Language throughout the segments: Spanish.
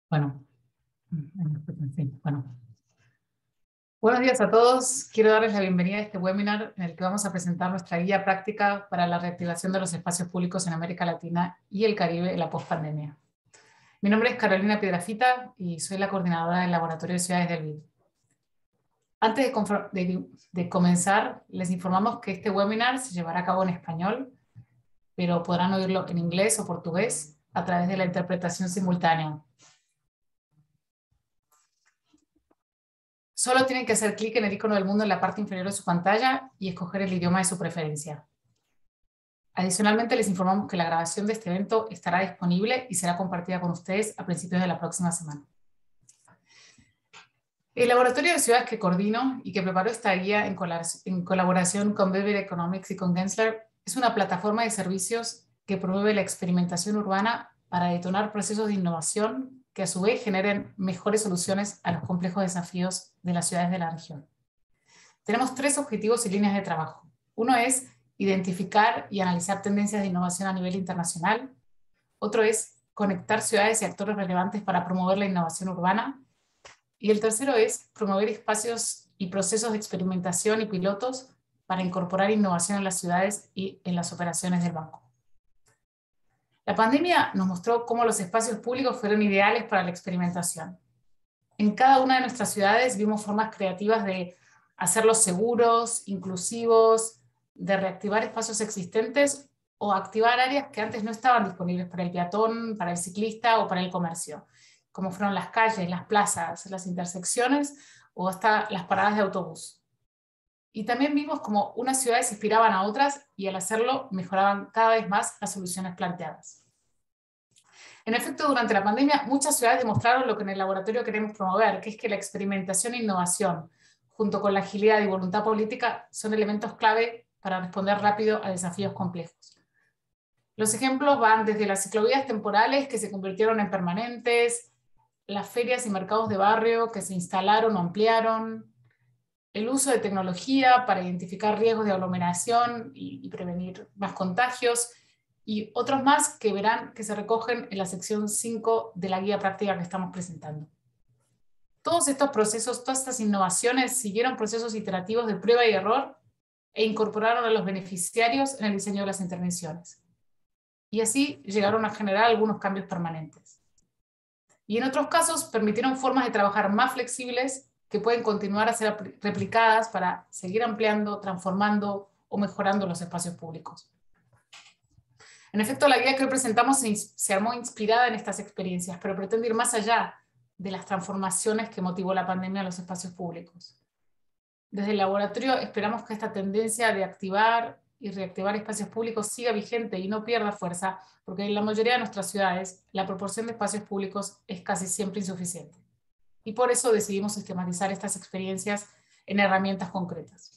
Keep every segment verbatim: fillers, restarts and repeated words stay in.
Bueno, en fin, bueno. Buenos días a todos. Quiero darles la bienvenida a este webinar en el que vamos a presentar nuestra guía práctica para la reactivación de los espacios públicos en América Latina y el Caribe en la pospandemia. Mi nombre es Carolina Piedrafita y soy la coordinadora del Laboratorio de Ciudades del B I D. Antes de, de, de comenzar, les informamos que este webinar se llevará a cabo en español, pero podrán oírlo en inglés o portugués a través de la interpretación simultánea. Solo tienen que hacer clic en el icono del mundo en la parte inferior de su pantalla y escoger el idioma de su preferencia. Adicionalmente, les informamos que la grabación de este evento estará disponible y será compartida con ustedes a principios de la próxima semana. El laboratorio de ciudades que coordino y que preparó esta guía en, col en colaboración con Beber Economics y con Gensler es una plataforma de servicios que promueve la experimentación urbana para detonar procesos de innovación que a su vez generen mejores soluciones a los complejos desafíos de las ciudades de la región. Tenemos tres objetivos y líneas de trabajo. Uno es identificar y analizar tendencias de innovación a nivel internacional. Otro es conectar ciudades y actores relevantes para promover la innovación urbana. Y el tercero es promover espacios y procesos de experimentación y pilotos para incorporar innovación en las ciudades y en las operaciones del banco. La pandemia nos mostró cómo los espacios públicos fueron ideales para la experimentación. En cada una de nuestras ciudades vimos formas creativas de hacerlos seguros, inclusivos, de reactivar espacios existentes o activar áreas que antes no estaban disponibles para el peatón, para el ciclista o para el comercio, como fueron las calles, las plazas, las intersecciones o hasta las paradas de autobús. Y también vimos cómo unas ciudades inspiraban a otras y al hacerlo mejoraban cada vez más las soluciones planteadas. En efecto, durante la pandemia, muchas ciudades demostraron lo que en el laboratorio queremos promover, que es que la experimentación e innovación, junto con la agilidad y voluntad política, son elementos clave para responder rápido a desafíos complejos. Los ejemplos van desde las ciclovías temporales que se convirtieron en permanentes, las ferias y mercados de barrio que se instalaron o ampliaron, el uso de tecnología para identificar riesgos de aglomeración y, y prevenir más contagios, y otros más que verán que se recogen en la sección cinco de la guía práctica que estamos presentando. Todos estos procesos, todas estas innovaciones siguieron procesos iterativos de prueba y error e incorporaron a los beneficiarios en el diseño de las intervenciones. Y así llegaron a generar algunos cambios permanentes. Y en otros casos permitieron formas de trabajar más flexibles que pueden continuar a ser replicadas para seguir ampliando, transformando o mejorando los espacios públicos. En efecto, la guía que hoy presentamos se, se armó inspirada en estas experiencias, pero pretende ir más allá de las transformaciones que motivó la pandemia en los espacios públicos. Desde el laboratorio esperamos que esta tendencia de activar y reactivar espacios públicos siga vigente y no pierda fuerza, porque en la mayoría de nuestras ciudades la proporción de espacios públicos es casi siempre insuficiente. Y por eso decidimos sistematizar estas experiencias en herramientas concretas.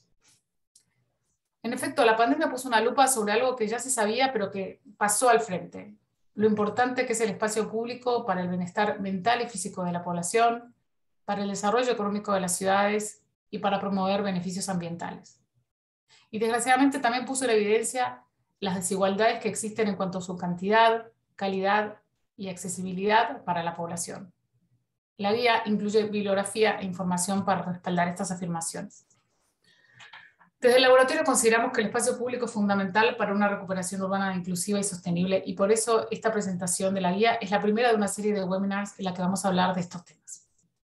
En efecto, la pandemia puso una lupa sobre algo que ya se sabía, pero que pasó al frente. Lo importante que es el espacio público para el bienestar mental y físico de la población, para el desarrollo económico de las ciudades y para promover beneficios ambientales. Y desgraciadamente también puso en evidencia las desigualdades que existen en cuanto a su cantidad, calidad y accesibilidad para la población. La guía incluye bibliografía e información para respaldar estas afirmaciones. Desde el laboratorio consideramos que el espacio público es fundamental para una recuperación urbana inclusiva y sostenible, y por eso esta presentación de la guía es la primera de una serie de webinars en la que vamos a hablar de estos temas.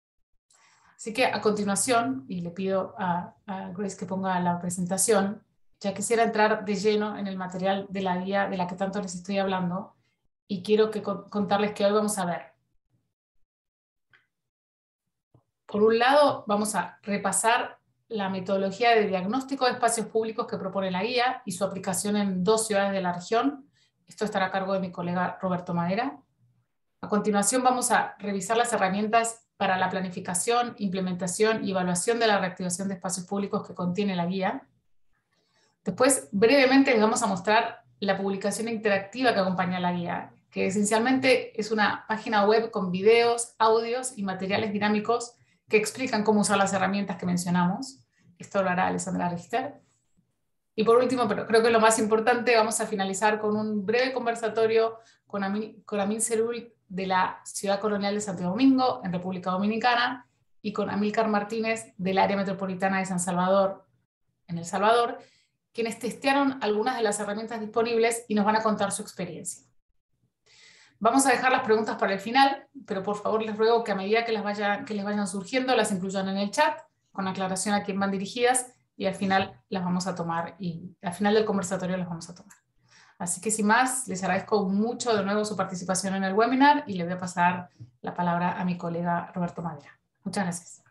Así que a continuación, y le pido a, a Grace que ponga la presentación, ya quisiera entrar de lleno en el material de la guía de la que tanto les estoy hablando, y quiero que, contarles que hoy vamos a ver. Por un lado, vamos a repasar la metodología de diagnóstico de espacios públicos que propone la guía y su aplicación en dos ciudades de la región. Esto estará a cargo de mi colega Roberto Madera. A continuación vamos a revisar las herramientas para la planificación, implementación y evaluación de la reactivación de espacios públicos que contiene la guía. Después, brevemente les vamos a mostrar la publicación interactiva que acompaña la guía, que esencialmente es una página web con videos, audios y materiales dinámicos que explican cómo usar las herramientas que mencionamos. Esto lo hará Alessandra Richter. Y por último, pero creo que lo más importante, vamos a finalizar con un breve conversatorio con Amin, con Amin Serul de la Ciudad Colonial de Santo Domingo, en República Dominicana, y con Amílcar Martínez, del área metropolitana de San Salvador, en El Salvador, quienes testearon algunas de las herramientas disponibles y nos van a contar su experiencia. Vamos a dejar las preguntas para el final, pero por favor les ruego que a medida que, las vaya, que les vayan surgiendo, las incluyan en el chat, con aclaración a quién van dirigidas, y al final las vamos a tomar, y al final del conversatorio las vamos a tomar. Así que sin más, les agradezco mucho de nuevo su participación en el webinar, y le voy a pasar la palabra a mi colega Roberto Madera. Muchas gracias.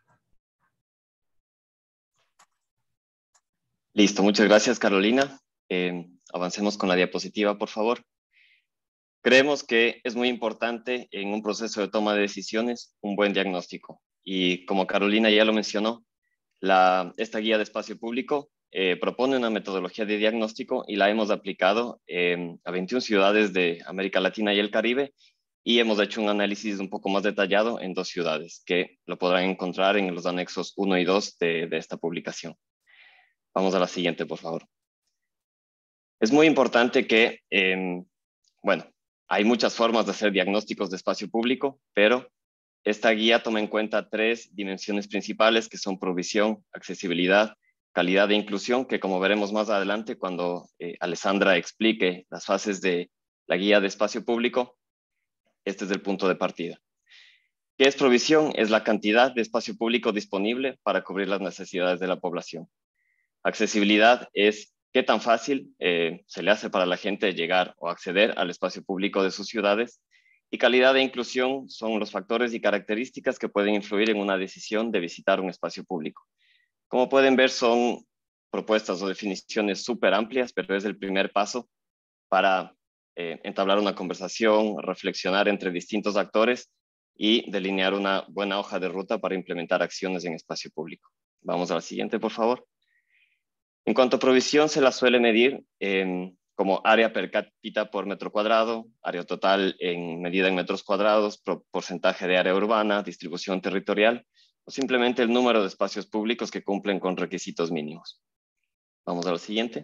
Listo, muchas gracias, Carolina. Eh, avancemos con la diapositiva, por favor. Creemos que es muy importante en un proceso de toma de decisiones un buen diagnóstico. Y como Carolina ya lo mencionó, la, esta guía de espacio público eh, propone una metodología de diagnóstico y la hemos aplicado eh, a veintiuna ciudades de América Latina y el Caribe, y hemos hecho un análisis un poco más detallado en dos ciudades, que lo podrán encontrar en los anexos uno y dos de, de esta publicación. Vamos a la siguiente, por favor. Es muy importante que, eh, bueno, hay muchas formas de hacer diagnósticos de espacio público, pero esta guía toma en cuenta tres dimensiones principales, que son provisión, accesibilidad, calidad e inclusión, que como veremos más adelante cuando eh, Alessandra explique las fases de la guía de espacio público, este es el punto de partida. ¿Qué es provisión? Es la cantidad de espacio público disponible para cubrir las necesidades de la población. Accesibilidad es qué tan fácil eh, se le hace para la gente llegar o acceder al espacio público de sus ciudades. Y calidad e inclusión son los factores y características que pueden influir en una decisión de visitar un espacio público. Como pueden ver, son propuestas o definiciones súper amplias, pero es el primer paso para eh, entablar una conversación, reflexionar entre distintos actores y delinear una buena hoja de ruta para implementar acciones en espacio público. Vamos a la siguiente, por favor. En cuanto a provisión, se la suele medir eh, como área per cápita por metro cuadrado, área total en medida en metros cuadrados, porcentaje de área urbana, distribución territorial, o simplemente el número de espacios públicos que cumplen con requisitos mínimos. Vamos a la siguiente.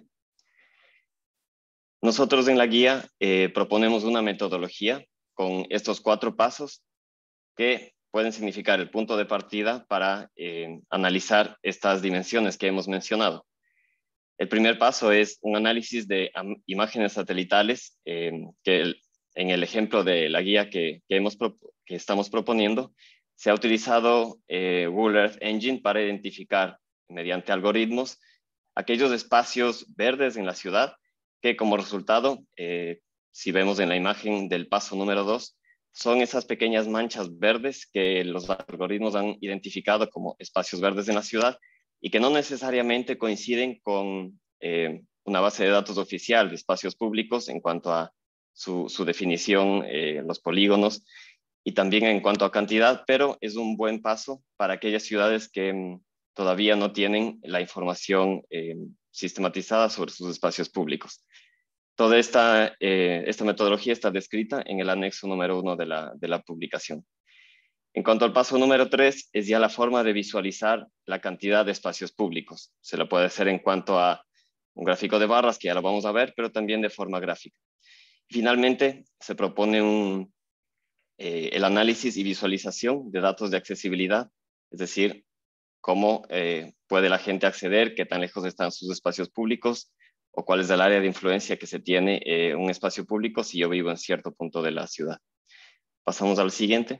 Nosotros en la guía eh, proponemos una metodología con estos cuatro pasos que pueden significar el punto de partida para eh, analizar estas dimensiones que hemos mencionado. El primer paso es un análisis de imágenes satelitales, eh, que el, en el ejemplo de la guía que, que, hemos que estamos proponiendo, se ha utilizado eh, Google Earth Engine para identificar, mediante algoritmos, aquellos espacios verdes en la ciudad que como resultado, eh, si vemos en la imagen del paso número dos, son esas pequeñas manchas verdes que los algoritmos han identificado como espacios verdes en la ciudad, y que no necesariamente coinciden con eh, una base de datos oficial de espacios públicos en cuanto a su, su definición, eh, los polígonos, y también en cuanto a cantidad, pero es un buen paso para aquellas ciudades que mm, todavía no tienen la información eh, sistematizada sobre sus espacios públicos. Toda esta, eh, esta metodología está descrita en el anexo número uno de la, de la publicación. En cuanto al paso número tres, es ya la forma de visualizar la cantidad de espacios públicos. Se lo puede hacer en cuanto a un gráfico de barras, que ya lo vamos a ver, pero también de forma gráfica. Finalmente, se propone un, eh, el análisis y visualización de datos de accesibilidad, es decir, cómo eh, puede la gente acceder, qué tan lejos están sus espacios públicos, o cuál es el área de influencia que se tiene eh, un espacio público si yo vivo en cierto punto de la ciudad. Pasamos al siguiente.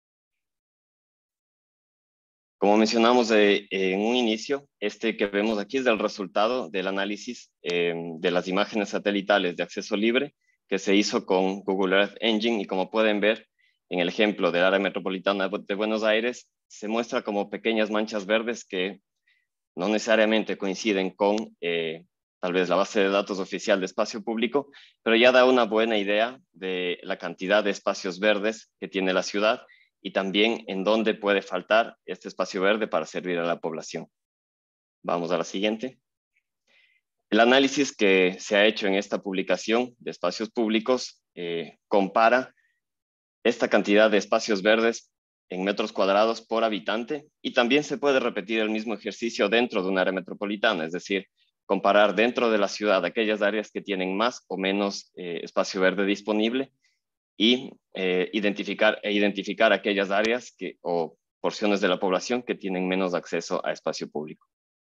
Como mencionamos eh, en un inicio, este que vemos aquí es el resultado del análisis eh, de las imágenes satelitales de acceso libre que se hizo con Google Earth Engine, y como pueden ver en el ejemplo del área metropolitana de Buenos Aires, se muestra como pequeñas manchas verdes que no necesariamente coinciden con eh, tal vez la base de datos oficial de espacio público, pero ya da una buena idea de la cantidad de espacios verdes que tiene la ciudad, y también en dónde puede faltar este espacio verde para servir a la población. Vamos a la siguiente. El análisis que se ha hecho en esta publicación de espacios públicos eh, compara esta cantidad de espacios verdes en metros cuadrados por habitante, y también se puede repetir el mismo ejercicio dentro de un área metropolitana, es decir, comparar dentro de la ciudad aquellas áreas que tienen más o menos eh, espacio verde disponible, y eh, identificar, e identificar aquellas áreas que, o porciones de la población que tienen menos acceso a espacio público.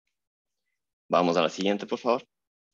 Vamos a la siguiente, por favor.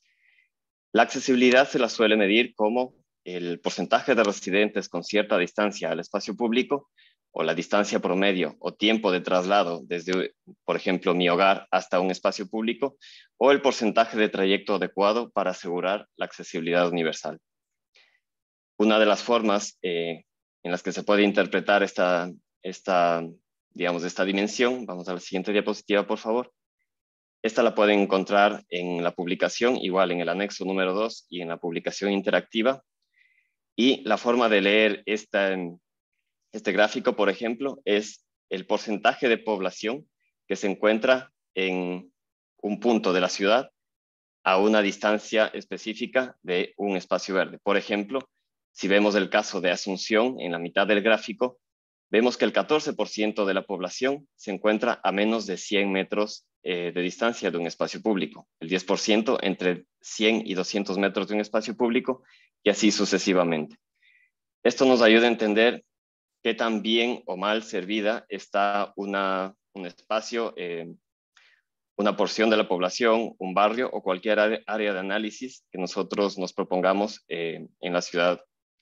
La accesibilidad se la suele medir como el porcentaje de residentes con cierta distancia al espacio público o la distancia promedio o tiempo de traslado desde, por ejemplo, mi hogar hasta un espacio público, o el porcentaje de trayecto adecuado para asegurar la accesibilidad universal. Una de las formas eh, en las que se puede interpretar esta, esta, digamos, esta dimensión, vamos a la siguiente diapositiva, por favor. Esta la pueden encontrar en la publicación, igual en el anexo número dos y en la publicación interactiva. Y la forma de leer esta, este gráfico, por ejemplo, es el porcentaje de población que se encuentra en un punto de la ciudad a una distancia específica de un espacio verde. Por ejemplo, si vemos el caso de Asunción en la mitad del gráfico, vemos que el catorce por ciento de la población se encuentra a menos de cien metros eh, de distancia de un espacio público, el diez por ciento entre cien y doscientos metros de un espacio público, y así sucesivamente. Esto nos ayuda a entender qué tan bien o mal servida está una, un espacio, eh, una porción de la población, un barrio o cualquier área de análisis que nosotros nos propongamos eh, en la ciudad,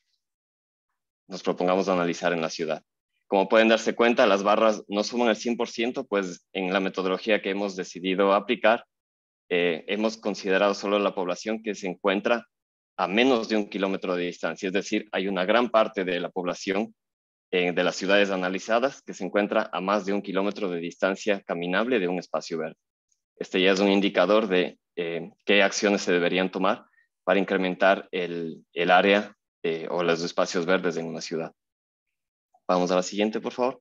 nos propongamos analizar en la ciudad. Como pueden darse cuenta, las barras no suman al cien por ciento, pues en la metodología que hemos decidido aplicar, eh, hemos considerado solo la población que se encuentra a menos de un kilómetro de distancia. Es decir, hay una gran parte de la población eh, de las ciudades analizadas que se encuentra a más de un kilómetro de distancia caminable de un espacio verde. Este ya es un indicador de eh, qué acciones se deberían tomar para incrementar el, el área eh, o los espacios verdes en una ciudad. Vamos a la siguiente, por favor.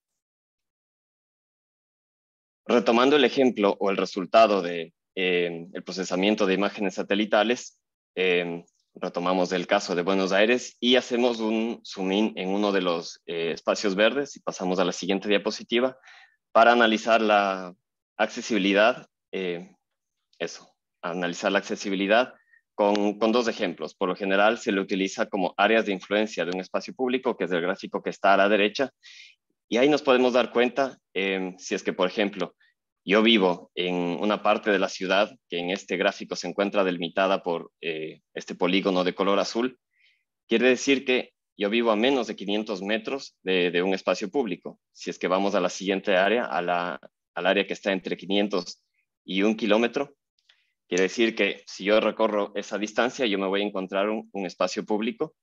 Retomando el ejemplo o el resultado de eh, el procesamiento de imágenes satelitales, eh, retomamos el caso de Buenos Aires y hacemos un zoom in en uno de los eh, espacios verdes y pasamos a la siguiente diapositiva para analizar la accesibilidad, eh, eso, analizar la accesibilidad con, con dos ejemplos. Por lo general se le utiliza como áreas de influencia de un espacio público, que es el gráfico que está a la derecha, y ahí nos podemos dar cuenta eh, si es que, por ejemplo, yo vivo en una parte de la ciudad que en este gráfico se encuentra delimitada por eh, este polígono de color azul. Quiere decir que yo vivo a menos de quinientos metros de, de un espacio público. Si es que vamos a la siguiente área, a la, al área que está entre quinientos y un kilómetro, quiere decir que si yo recorro esa distancia, yo me voy a encontrar un, un espacio público,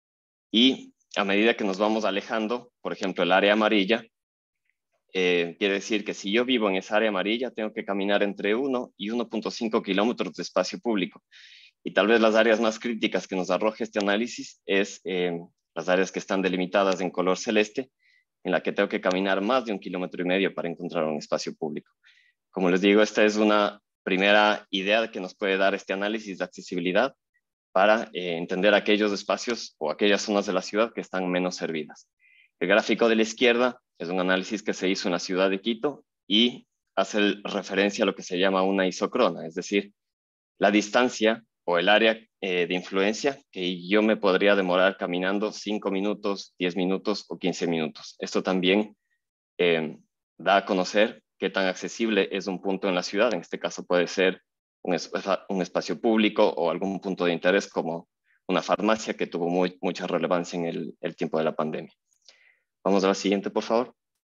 y a medida que nos vamos alejando, por ejemplo, el área amarilla, Eh, quiere decir que si yo vivo en esa área amarilla, tengo que caminar entre uno y uno punto cinco kilómetros de espacio público. Y tal vez las áreas más críticas que nos arroja este análisis es eh, las áreas que están delimitadas en color celeste, en la que tengo que caminar más de un kilómetro y medio para encontrar un espacio público. Como les digo, esta es una primera idea que nos puede dar este análisis de accesibilidad para eh, entender aquellos espacios o aquellas zonas de la ciudad que están menos servidas. El gráfico de la izquierda es un análisis que se hizo en la ciudad de Quito y hace referencia a lo que se llama una isocrona, es decir, la distancia o el área eh, de influencia que yo me podría demorar caminando cinco minutos, diez minutos o quince minutos. Esto también eh, da a conocer qué tan accesible es un punto en la ciudad. En este caso puede ser un, es un espacio público o algún punto de interés como una farmacia que tuvo muy, mucha relevancia en el, el tiempo de la pandemia. Vamos a la siguiente, por favor.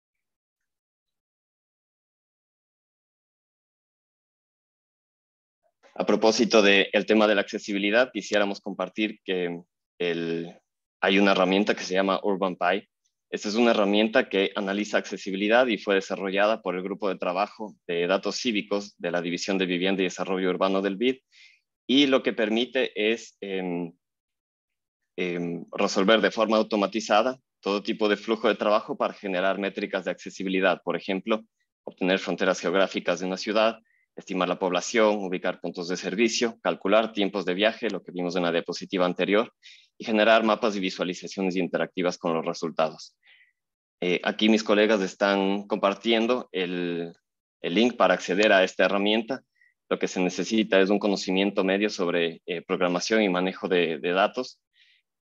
A propósito del tema de la accesibilidad, quisiéramos compartir que el, hay una herramienta que se llama UrbanPy. Esta es una herramienta que analiza accesibilidad y fue desarrollada por el grupo de trabajo de datos cívicos de la División de Vivienda y Desarrollo Urbano del B I D, y lo que permite es eh, eh, resolver de forma automatizada todo tipo de flujo de trabajo para generar métricas de accesibilidad. Por ejemplo, obtener fronteras geográficas de una ciudad, estimar la población, ubicar puntos de servicio, calcular tiempos de viaje, lo que vimos en la diapositiva anterior, y generar mapas y visualizaciones interactivas con los resultados. Eh, aquí mis colegas están compartiendo el, el link para acceder a esta herramienta. Lo que se necesita es un conocimiento medio sobre eh, programación y manejo de, de datos.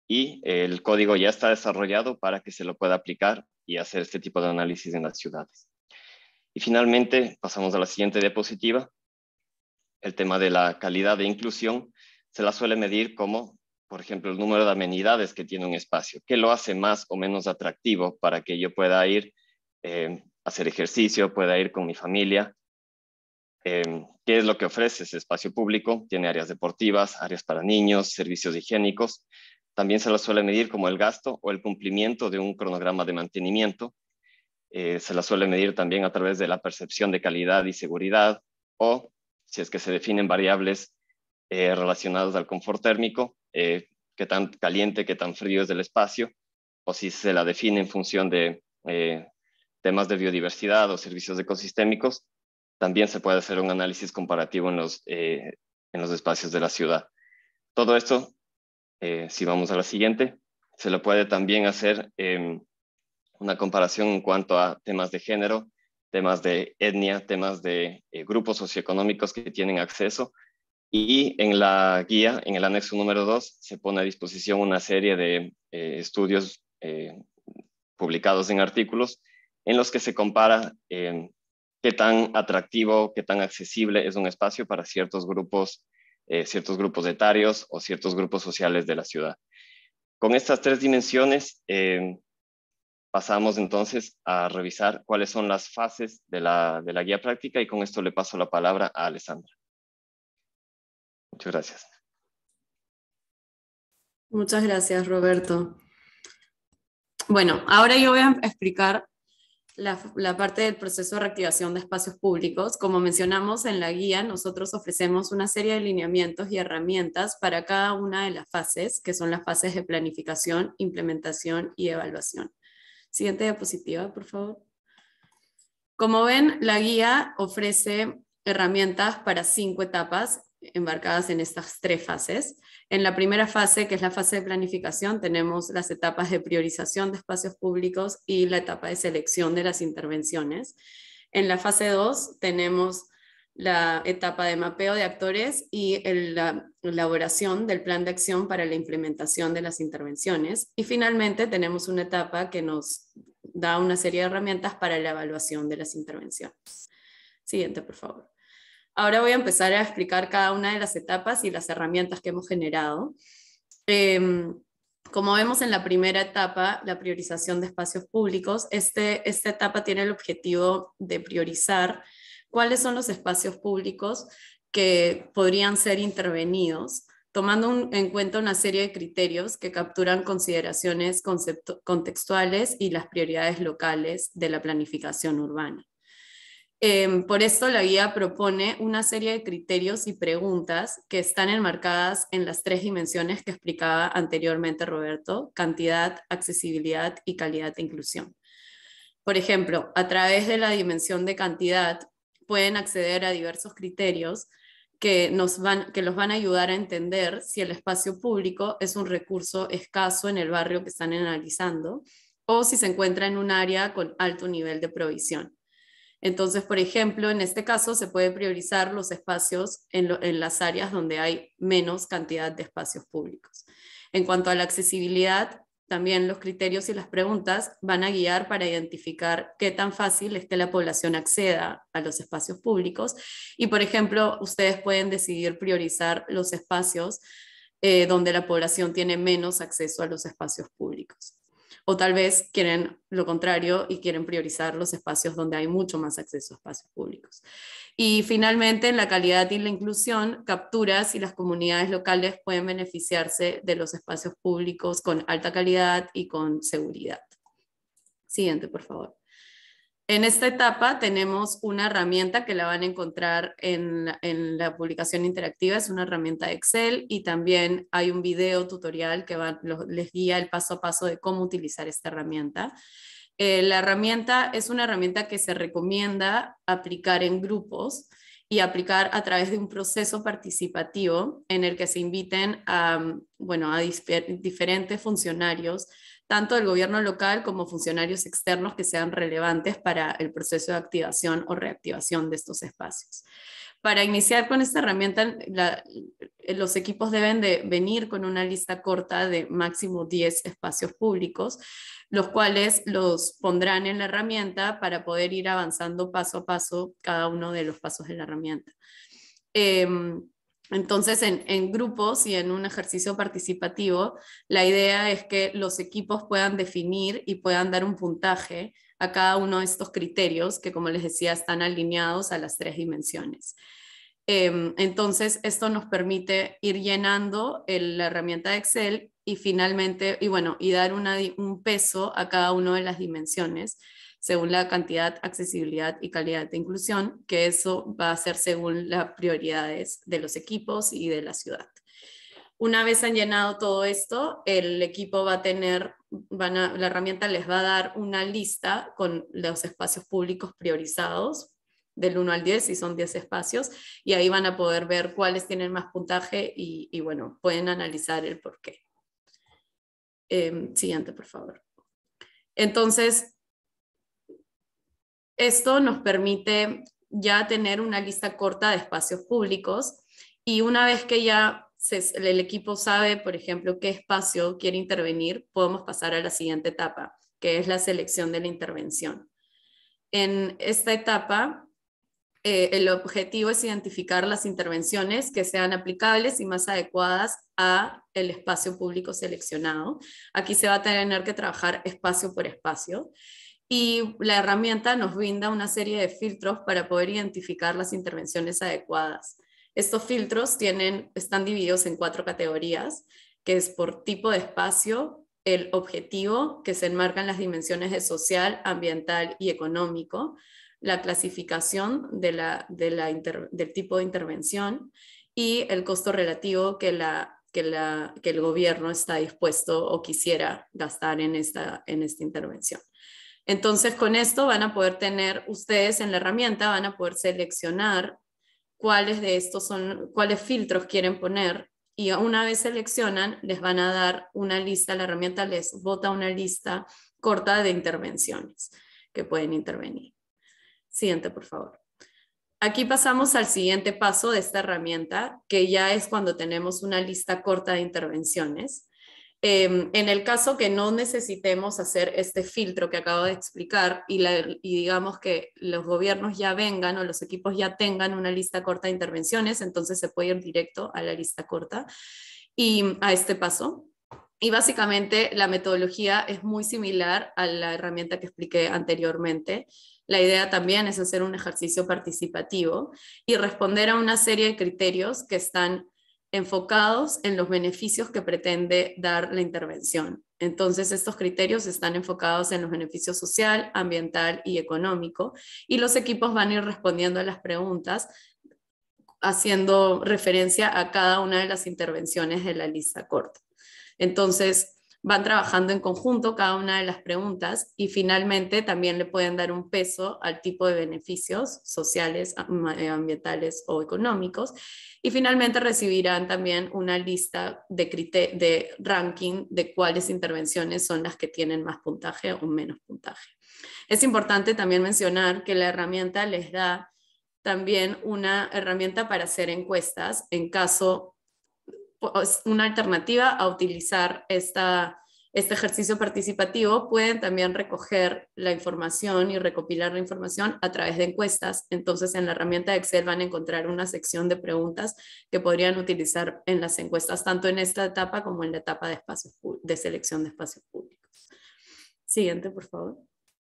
y el código ya está desarrollado para que se lo pueda aplicar y hacer este tipo de análisis en las ciudades. Y finalmente, pasamos a la siguiente diapositiva. El tema de la calidad de inclusión se la suele medir como, por ejemplo, el número de amenidades que tiene un espacio. ¿Qué lo hace más o menos atractivo para que yo pueda ir eh, a hacer ejercicio, pueda ir con mi familia? Eh, ¿Qué es lo que ofrece ese espacio público? Tiene áreas deportivas, áreas para niños, servicios higiénicos. También se lo suele medir como el gasto o el cumplimiento de un cronograma de mantenimiento. Eh, se la suele medir también a través de la percepción de calidad y seguridad, o si es que se definen variables eh, relacionadas al confort térmico, eh, qué tan caliente, qué tan frío es el espacio, o si se la define en función de eh, temas de biodiversidad o servicios ecosistémicos. También se puede hacer un análisis comparativo en los, eh, en los espacios de la ciudad. Todo esto, eh, si vamos a la siguiente, se lo puede también hacer eh, una comparación en cuanto a temas de género, temas de etnia, temas de eh, grupos socioeconómicos que tienen acceso. Y en la guía, en el anexo número dos, se pone a disposición una serie de eh, estudios eh, publicados en artículos en los que se compara eh, qué tan atractivo, qué tan accesible es un espacio para ciertos grupos, eh, ciertos grupos etarios o ciertos grupos sociales de la ciudad. Con estas tres dimensiones, eh, pasamos entonces a revisar cuáles son las fases de la, de la guía práctica, y con esto le paso la palabra a Alessandra. Muchas gracias. Muchas gracias, Roberto. Bueno, ahora yo voy a explicar la, la parte del proceso de reactivación de espacios públicos. Como mencionamos en la guía, nosotros ofrecemos una serie de lineamientos y herramientas para cada una de las fases, que son las fases de planificación, implementación y evaluación. Siguiente diapositiva, por favor. Como ven, la guía ofrece herramientas para cinco etapas embarcadas en estas tres fases. En la primera fase, que es la fase de planificación, tenemos las etapas de priorización de espacios públicos y la etapa de selección de las intervenciones. En la fase dos tenemos la etapa de mapeo de actores y el, la elaboración del plan de acción para la implementación de las intervenciones. Y finalmente tenemos una etapa que nos da una serie de herramientas para la evaluación de las intervenciones. Siguiente, por favor. Ahora voy a empezar a explicar cada una de las etapas y las herramientas que hemos generado. Eh, como vemos en la primera etapa, la priorización de espacios públicos, este, esta etapa tiene el objetivo de priorizar cuáles son los espacios públicos que podrían ser intervenidos, tomando un, en cuenta una serie de criterios que capturan consideraciones contextuales y las prioridades locales de la planificación urbana. Eh, por esto la guía propone una serie de criterios y preguntas que están enmarcadas en las tres dimensiones que explicaba anteriormente Roberto: cantidad, accesibilidad y calidad e inclusión. Por ejemplo, a través de la dimensión de cantidad pueden acceder a diversos criterios que, nos van, que los van a ayudar a entender si el espacio público es un recurso escaso en el barrio que están analizando o si se encuentra en un área con alto nivel de provisión. Entonces, por ejemplo, en este caso se puede priorizar los espacios en, lo, en las áreas donde hay menos cantidad de espacios públicos. En cuanto a la accesibilidad, también los criterios y las preguntas van a guiar para identificar qué tan fácil es que la población acceda a los espacios públicos. Y, por ejemplo, ustedes pueden decidir priorizar los espacios eh, donde la población tiene menos acceso a los espacios públicos. O tal vez quieren lo contrario y quieren priorizar los espacios donde hay mucho más acceso a espacios públicos. Y finalmente, en la calidad y la inclusión, captura si las comunidades locales pueden beneficiarse de los espacios públicos con alta calidad y con seguridad. Siguiente, por favor. En esta etapa tenemos una herramienta que la van a encontrar en, en la publicación interactiva, es una herramienta de Excel, y también hay un video tutorial que va, lo, les guía el paso a paso de cómo utilizar esta herramienta. Eh, la herramienta es una herramienta que se recomienda aplicar en grupos y aplicar a través de un proceso participativo en el que se inviten a, bueno, a diferentes funcionarios, tanto del gobierno local como funcionarios externos que sean relevantes para el proceso de activación o reactivación de estos espacios. Para iniciar con esta herramienta, la, los equipos deben de venir con una lista corta de máximo diez espacios públicos, los cuales los pondrán en la herramienta para poder ir avanzando paso a paso cada uno de los pasos de la herramienta. Eh, entonces, en, en grupos y en un ejercicio participativo, la idea es que los equipos puedan definir y puedan dar un puntaje a cada uno de estos criterios que, como les decía, están alineados a las tres dimensiones. Eh, entonces, esto nos permite ir llenando el, la herramienta de Excel y finalmente, y bueno, y dar una, un peso a cada una de las dimensiones según la cantidad, accesibilidad y calidad de inclusión, que eso va a ser según las prioridades de los equipos y de la ciudad. Una vez han llenado todo esto, el equipo va a tener, van a, la herramienta les va a dar una lista con los espacios públicos priorizados, del uno al diez, si son diez espacios, y ahí van a poder ver cuáles tienen más puntaje y, y bueno, pueden analizar el por qué. Eh, siguiente, por favor. Entonces, esto nos permite ya tener una lista corta de espacios públicos y una vez que ya se, el equipo sabe, por ejemplo, qué espacio quiere intervenir, podemos pasar a la siguiente etapa, que es la selección de la intervención. En esta etapa, eh, el objetivo es identificar las intervenciones que sean aplicables y más adecuadas a el espacio público seleccionado. Aquí se va a tener que trabajar espacio por espacio. Y la herramienta nos brinda una serie de filtros para poder identificar las intervenciones adecuadas. Estos filtros tienen, están divididos en cuatro categorías, que es por tipo de espacio, el objetivo, que se enmarca en las dimensiones de social, ambiental y económico, la clasificación de la, de la inter, del tipo de intervención y el costo relativo que, la, que, la, que el gobierno está dispuesto o quisiera gastar en esta, en esta intervención. Entonces, con esto van a poder tener, ustedes en la herramienta van a poder seleccionar cuáles de estos son, cuáles filtros quieren poner y una vez seleccionan, les van a dar una lista, la herramienta les bota una lista corta de intervenciones que pueden intervenir. Siguiente, por favor. Aquí pasamos al siguiente paso de esta herramienta, que ya es cuando tenemos una lista corta de intervenciones. Eh, en el caso que no necesitemos hacer este filtro que acabo de explicar y, la, y digamos que los gobiernos ya vengan o los equipos ya tengan una lista corta de intervenciones, entonces se puede ir directo a la lista corta y a este paso. Y básicamente la metodología es muy similar a la herramienta que expliqué anteriormente. La idea también es hacer un ejercicio participativo y responder a una serie de criterios que están enfocados en los beneficios que pretende dar la intervención. Entonces, estos criterios están enfocados en los beneficios social, ambiental y económico, y los equipos van a ir respondiendo a las preguntas haciendo referencia a cada una de las intervenciones de la lista corta. Entonces, van trabajando en conjunto cada una de las preguntas y finalmente también le pueden dar un peso al tipo de beneficios sociales, ambientales o económicos. Y finalmente recibirán también una lista de, de ranking de cuáles intervenciones son las que tienen más puntaje o menos puntaje. Es importante también mencionar que la herramienta les da también una herramienta para hacer encuestas en caso, una alternativa a utilizar esta, este ejercicio participativo. Pueden también recoger la información y recopilar la información a través de encuestas. Entonces en la herramienta de Excel van a encontrar una sección de preguntas que podrían utilizar en las encuestas, tanto en esta etapa como en la etapa de, espacios, de selección de espacios públicos. Siguiente, por favor.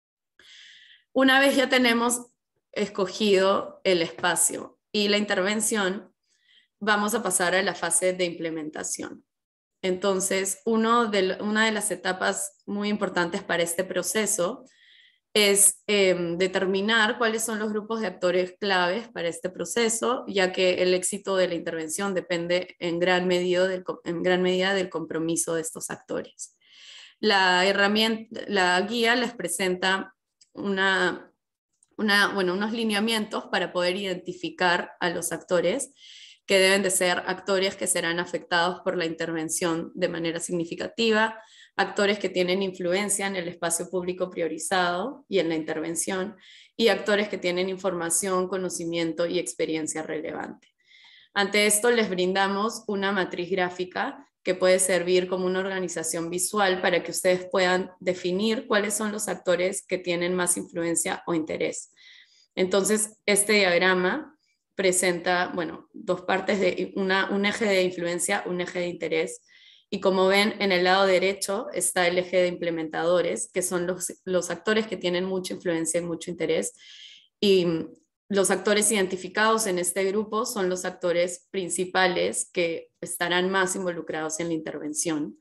Una vez ya tenemos escogido el espacio y la intervención, vamos a pasar a la fase de implementación. Entonces, uno de, una de las etapas muy importantes para este proceso es eh, determinar cuáles son los grupos de actores claves para este proceso, ya que el éxito de la intervención depende en gran medida del, en gran medida del compromiso de estos actores. La, herramienta, la guía les presenta una, una, bueno, unos lineamientos para poder identificar a los actores, que deben de ser actores que serán afectados por la intervención de manera significativa, actores que tienen influencia en el espacio público priorizado y en la intervención, y actores que tienen información, conocimiento y experiencia relevante. Ante esto les brindamos una matriz gráfica que puede servir como una organización visual para que ustedes puedan definir cuáles son los actores que tienen más influencia o interés. Entonces, este diagrama presenta, bueno, dos partes de una, un eje de influencia, un eje de interés, y como ven, en el lado derecho está el eje de implementadores, que son los, los actores que tienen mucha influencia y mucho interés, y los actores identificados en este grupo son los actores principales que estarán más involucrados en la intervención.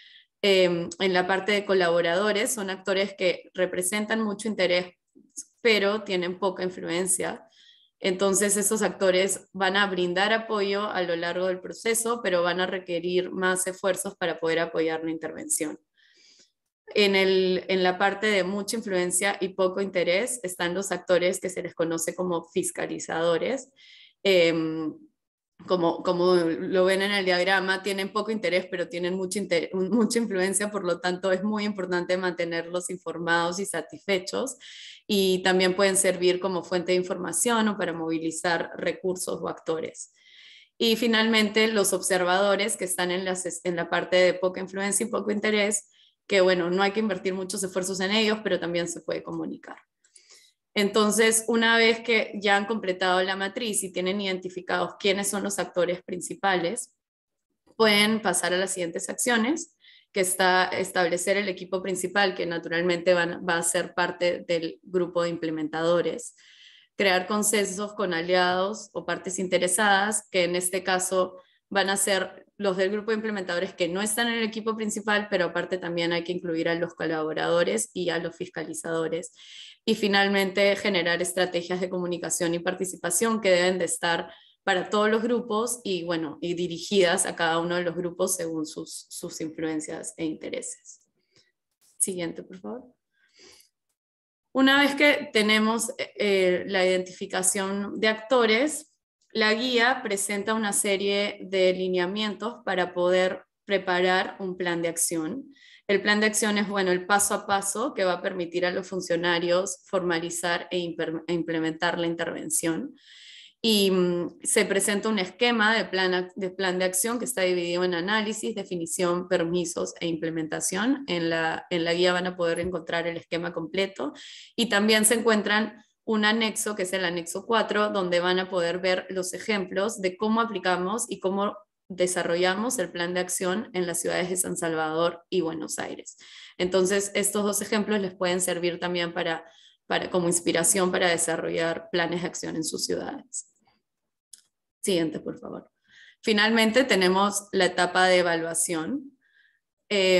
Eh, en la parte de colaboradores son actores que representan mucho interés, pero tienen poca influencia. Entonces esos actores van a brindar apoyo a lo largo del proceso, pero van a requerir más esfuerzos para poder apoyar la intervención. En, el, en la parte de mucha influencia y poco interés están los actores que se les conoce como fiscalizadores. Eh, como, como lo ven en el diagrama, tienen poco interés, pero tienen mucha, inter, mucha influencia, por lo tanto es muy importante mantenerlos informados y satisfechos, y también pueden servir como fuente de información o para movilizar recursos o actores. Y finalmente los observadores, que están en, las, en la parte de poca influencia y poco interés, que bueno, no hay que invertir muchos esfuerzos en ellos, pero también se puede comunicar. Entonces, una vez que ya han completado la matriz y tienen identificados quiénes son los actores principales, pueden pasar a las siguientes acciones, que está establecer el equipo principal, que naturalmente van, va a ser parte del grupo de implementadores, crear consensos con aliados o partes interesadas, que en este caso van a ser los del grupo de implementadores que no están en el equipo principal, pero aparte también hay que incluir a los colaboradores y a los fiscalizadores. Y finalmente generar estrategias de comunicación y participación que deben de estar para todos los grupos y, bueno, y dirigidas a cada uno de los grupos según sus, sus influencias e intereses. Siguiente, por favor. Una vez que tenemos eh, la identificación de actores, la guía presenta una serie de lineamientos para poder preparar un plan de acción. El plan de acción es, bueno, el paso a paso que va a permitir a los funcionarios formalizar e implementar la intervención. Y um, se presenta un esquema de plan, de plan de acción que está dividido en análisis, definición, permisos e implementación. En la, en la guía van a poder encontrar el esquema completo, y también se encuentran un anexo, que es el anexo cuatro, donde van a poder ver los ejemplos de cómo aplicamos y cómo desarrollamos el plan de acción en las ciudades de San Salvador y Buenos Aires. Entonces, estos dos ejemplos les pueden servir también para, para, como inspiración para desarrollar planes de acción en sus ciudades. Siguiente, por favor. Finalmente, tenemos la etapa de evaluación. Eh,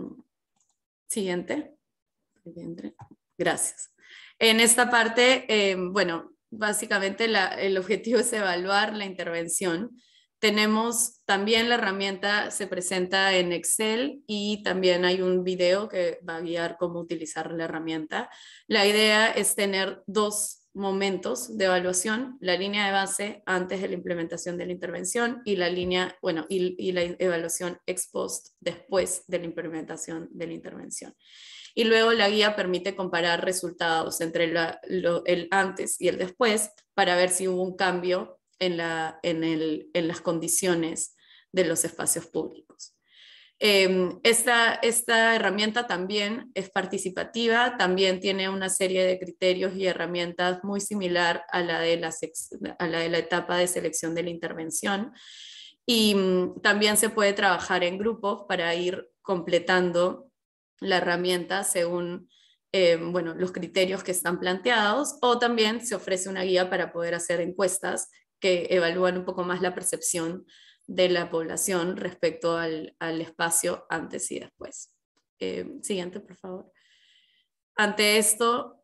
siguiente. Gracias. En esta parte, eh, bueno, básicamente la, el objetivo es evaluar la intervención. Tenemos también la herramienta, se presenta en Excel, y también hay un video que va a guiar cómo utilizar la herramienta. La idea es tener dos momentos de evaluación: la línea de base antes de la implementación de la intervención y la línea, bueno, y, y la evaluación ex post después de la implementación de la intervención. Y luego la guía permite comparar resultados entre la, lo, el antes y el después para ver si hubo un cambio en, la, en, el, en las condiciones de los espacios públicos. Eh, esta, esta herramienta también es participativa, también tiene una serie de criterios y herramientas muy similar a la de la, a la, de la etapa de selección de la intervención, y um, también se puede trabajar en grupos para ir completando la herramienta según eh, bueno, los criterios que están planteados, o también se ofrece una guía para poder hacer encuestas que evalúan un poco más la percepción de la población respecto al, al espacio antes y después. Eh, siguiente, por favor. Ante esto,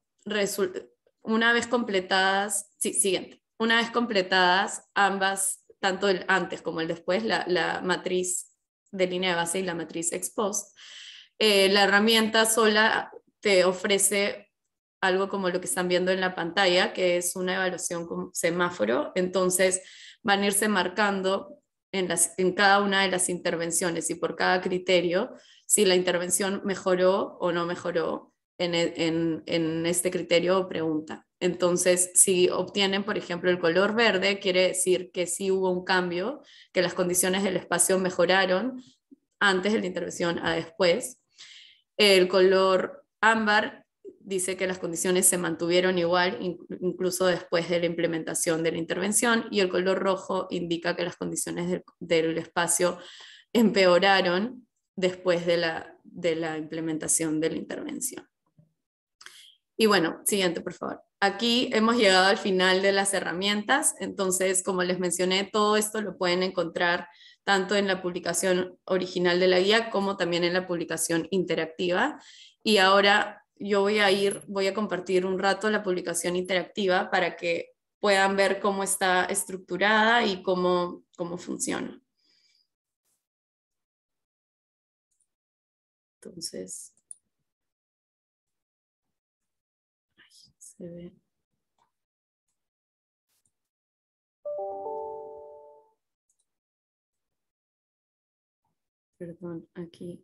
una vez completadas, sí, siguiente, una vez completadas ambas, tanto el antes como el después, la, la matriz de línea de base y la matriz ex post, Eh, la herramienta sola te ofrece algo como lo que están viendo en la pantalla, que es una evaluación con semáforo. Entonces van a irse marcando en, las, en cada una de las intervenciones, y por cada criterio si la intervención mejoró o no mejoró en, en, en este criterio o pregunta. Entonces, si obtienen, por ejemplo, el color verde, quiere decir que sí hubo un cambio, que las condiciones del espacio mejoraron antes de la intervención a después. El color ámbar dice que las condiciones se mantuvieron igual incluso después de la implementación de la intervención, y el color rojo indica que las condiciones del, del espacio empeoraron después de la, de la implementación de la intervención. Y bueno, siguiente por favor. Aquí hemos llegado al final de las herramientas, entonces como les mencioné, todo esto lo pueden encontrar tanto en la publicación original de la guía como también en la publicación interactiva. Y ahora yo voy a ir, voy a compartir un rato la publicación interactiva para que puedan ver cómo está estructurada y cómo, cómo funciona. Entonces, ay, se ve. Perdón, aquí.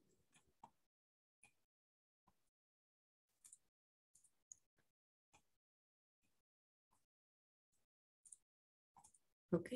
Ok.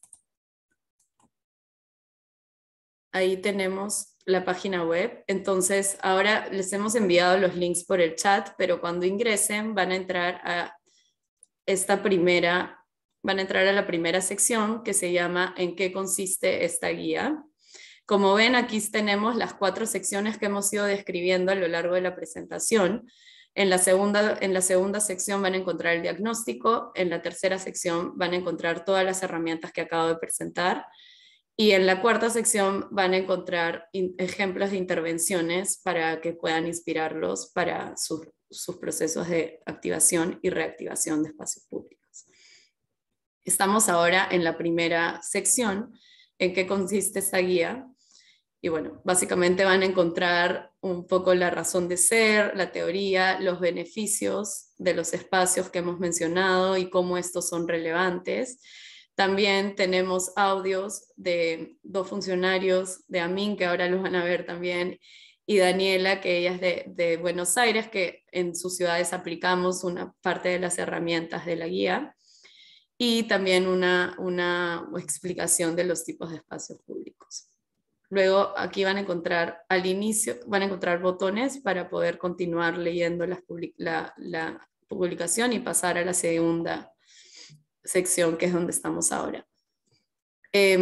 Ahí tenemos la página web. Entonces, ahora les hemos enviado los links por el chat, pero cuando ingresen van a entrar a esta primera, van a entrar a la primera sección que se llama ¿En qué consiste esta guía? Como ven, aquí tenemos las cuatro secciones que hemos ido describiendo a lo largo de la presentación. En la segunda, en la segunda sección van a encontrar el diagnóstico, en la tercera sección van a encontrar todas las herramientas que acabo de presentar, y en la cuarta sección van a encontrar ejemplos de intervenciones para que puedan inspirarlos para sus, sus procesos de activación y reactivación de espacios públicos. Estamos ahora en la primera sección, ¿en qué consiste esta guía? Y bueno, básicamente van a encontrar un poco la razón de ser, la teoría, los beneficios de los espacios que hemos mencionado y cómo estos son relevantes. También tenemos audios de dos funcionarios de AMIN, que ahora los van a ver también, y Daniela, que ella es de, de Buenos Aires, que en sus ciudades aplicamos una parte de las herramientas de la guía, y también una, una explicación de los tipos de espacios públicos. Luego aquí van a encontrar al inicio, van a encontrar botones para poder continuar leyendo las public la, la publicación y pasar a la segunda sección, que es donde estamos ahora. Eh,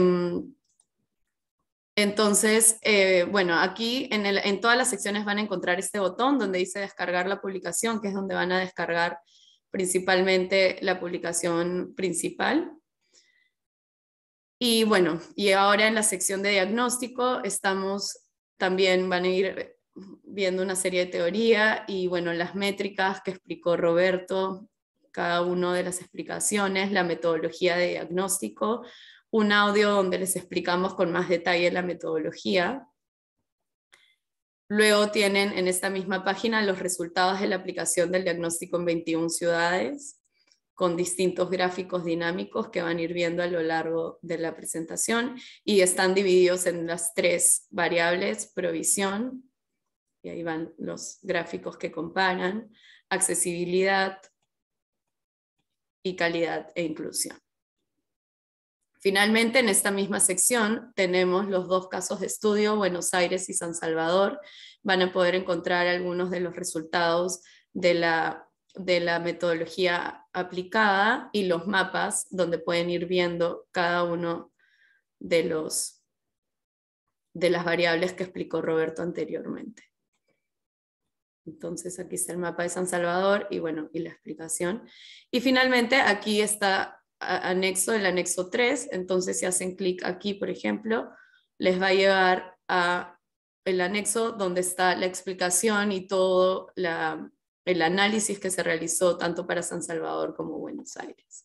entonces, eh, bueno, aquí en, el, en todas las secciones van a encontrar este botón donde dice descargar la publicación, que es donde van a descargar principalmente la publicación principal. Y bueno, y ahora en la sección de diagnóstico estamos, también van a ir viendo una serie de teoría y bueno, las métricas que explicó Roberto, cada una de las explicaciones, la metodología de diagnóstico, un audio donde les explicamos con más detalle la metodología. Luego tienen en esta misma página los resultados de la aplicación del diagnóstico en veintiuna ciudades, con distintos gráficos dinámicos que van a ir viendo a lo largo de la presentación, y están divididos en las tres variables: provisión, y ahí van los gráficos que comparan, accesibilidad y calidad e inclusión. Finalmente, en esta misma sección tenemos los dos casos de estudio, Buenos Aires y San Salvador. Van a poder encontrar algunos de los resultados de la de la metodología aplicada y los mapas donde pueden ir viendo cada uno de, los, de las variables que explicó Roberto anteriormente. Entonces aquí está el mapa de San Salvador y bueno, y la explicación. Y finalmente aquí está anexo, el anexo tres, entonces si hacen clic aquí, por ejemplo, les va a llevar a el anexo donde está la explicación y todo la el análisis que se realizó tanto para San Salvador como Buenos Aires.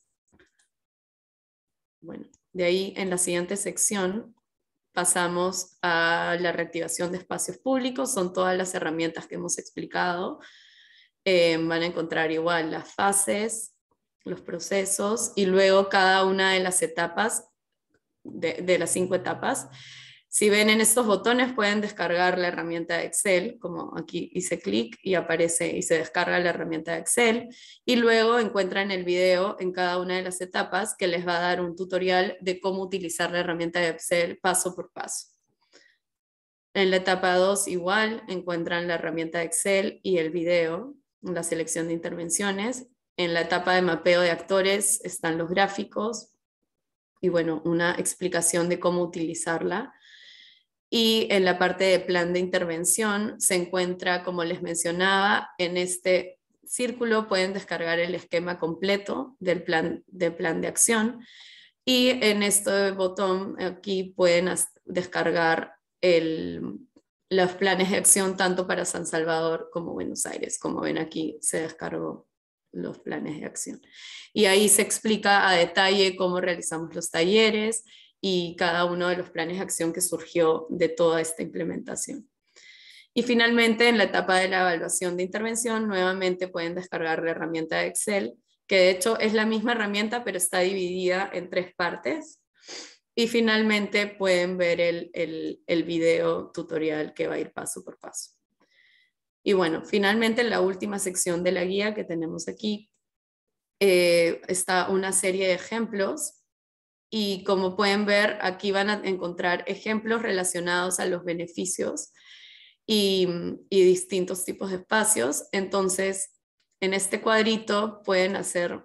Bueno, de ahí en la siguiente sección pasamos a la reactivación de espacios públicos, son todas las herramientas que hemos explicado. Eh, van a encontrar igual las fases, los procesos y luego cada una de las etapas, de, de las cinco etapas, Si ven en estos botones pueden descargar la herramienta de Excel, como aquí hice clic y aparece y se descarga la herramienta de Excel, y luego encuentran el video en cada una de las etapas que les va a dar un tutorial de cómo utilizar la herramienta de Excel paso por paso. En la etapa dos igual encuentran la herramienta de Excel y el video, la selección de intervenciones. En la etapa de mapeo de actores están los gráficos y bueno, una explicación de cómo utilizarla. Y en la parte de plan de intervención se encuentra, como les mencionaba, en este círculo pueden descargar el esquema completo del plan de, plan de acción, y en este botón aquí pueden descargar el, los planes de acción tanto para San Salvador como Buenos Aires. Como ven aquí se descargó los planes de acción. Y ahí se explica a detalle cómo realizamos los talleres y cada uno de los planes de acción que surgió de toda esta implementación. Y finalmente, en la etapa de la evaluación de intervención, nuevamente pueden descargar la herramienta de Excel, que de hecho es la misma herramienta, pero está dividida en tres partes. Y finalmente pueden ver el, el, el video tutorial que va a ir paso por paso. Y bueno, finalmente en la última sección de la guía que tenemos aquí, eh, está una serie de ejemplos. Y como pueden ver, aquí van a encontrar ejemplos relacionados a los beneficios y, y distintos tipos de espacios. Entonces, en este cuadrito pueden hacer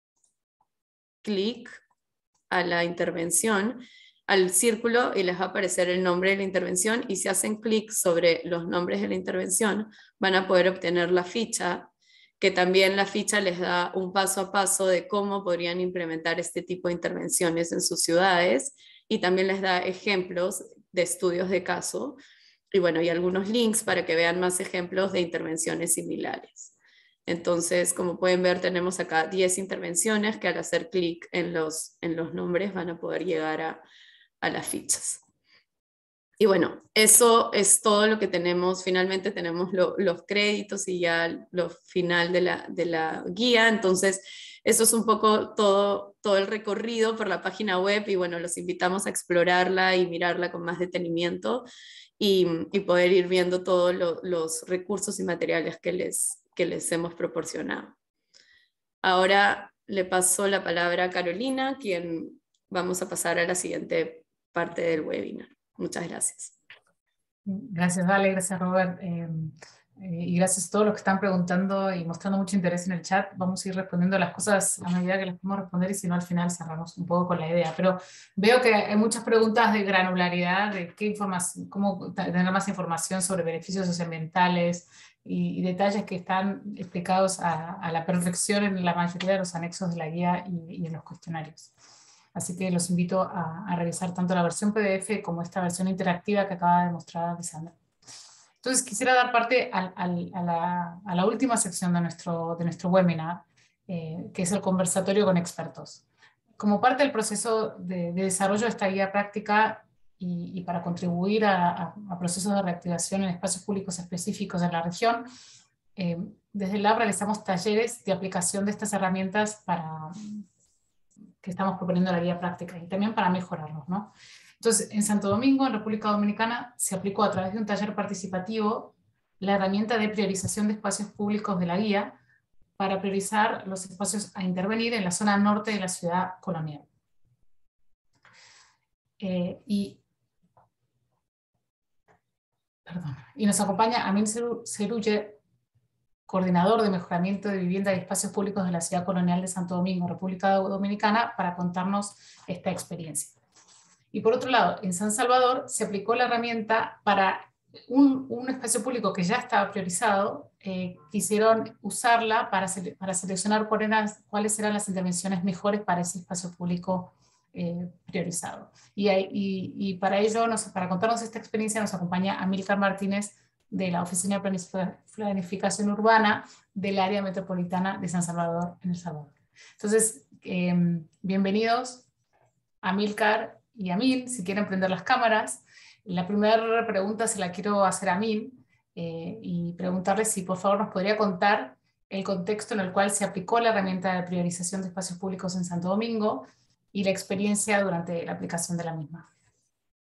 clic a la intervención, al círculo, y les va a aparecer el nombre de la intervención, y si hacen clic sobre los nombres de la intervención, van a poder obtener la ficha, que también la ficha les da un paso a paso de cómo podrían implementar este tipo de intervenciones en sus ciudades, y también les da ejemplos de estudios de caso, y bueno, y algunos links para que vean más ejemplos de intervenciones similares. Entonces, como pueden ver, tenemos acá diez intervenciones que al hacer clic en los, en los nombres van a poder llegar a, a las fichas. Y bueno, eso es todo lo que tenemos. Finalmente tenemos lo, los créditos y ya lo final de la, de la guía. Entonces, eso es un poco todo, todo el recorrido por la página web, y bueno, los invitamos a explorarla y mirarla con más detenimiento y, y poder ir viendo todos lo, los recursos y materiales que les, que les hemos proporcionado. Ahora le paso la palabra a Carolina, quien vamos a pasar a la siguiente parte del webinar. Muchas gracias. Gracias, Vale, gracias, Robert. Eh, eh, y gracias a todos los que están preguntando y mostrando mucho interés en el chat. Vamos a ir respondiendo las cosas a medida que las podemos responder, y si no, al final cerramos un poco con la idea. Pero veo que hay muchas preguntas de granularidad, de qué información, cómo tener más información sobre beneficios socioambientales y, y detalles que están explicados a, a la perfección en la mayoría de los anexos de la guía y, y en los cuestionarios. Así que los invito a, a revisar tanto la versión P D F como esta versión interactiva que acaba de mostrar Lisandra. Entonces quisiera dar parte al, al, a, la, a la última sección de nuestro, de nuestro webinar, eh, que es el conversatorio con expertos. Como parte del proceso de, de desarrollo de esta guía práctica y, y para contribuir a, a, a procesos de reactivación en espacios públicos específicos en la región, eh, desde el Lab realizamos talleres de aplicación de estas herramientas para... que estamos proponiendo la guía práctica, y también para mejorarlos, ¿no? Entonces, en Santo Domingo, en República Dominicana, se aplicó a través de un taller participativo la herramienta de priorización de espacios públicos de la guía para priorizar los espacios a intervenir en la zona norte de la ciudad colonial. Eh, y, perdón, y nos acompaña Amin Seruye, coordinador de mejoramiento de vivienda y espacios públicos de la ciudad colonial de Santo Domingo, República Dominicana, para contarnos esta experiencia. Y por otro lado, en San Salvador se aplicó la herramienta para un, un espacio público que ya estaba priorizado. Eh, quisieron usarla para, para seleccionar cuáles eran, cuáles eran las intervenciones mejores para ese espacio público eh, priorizado. Y, y, y para ello, nos, para contarnos esta experiencia, nos acompaña Amílcar Martínez, de la Oficina de Planificación Urbana del área metropolitana de San Salvador, en El Salvador. Entonces, eh, bienvenidos Amílcar y Amin, si quieren prender las cámaras. La primera pregunta se la quiero hacer a Amin, eh, y preguntarle si por favor nos podría contar el contexto en el cual se aplicó la herramienta de priorización de espacios públicos en Santo Domingo y la experiencia durante la aplicación de la misma.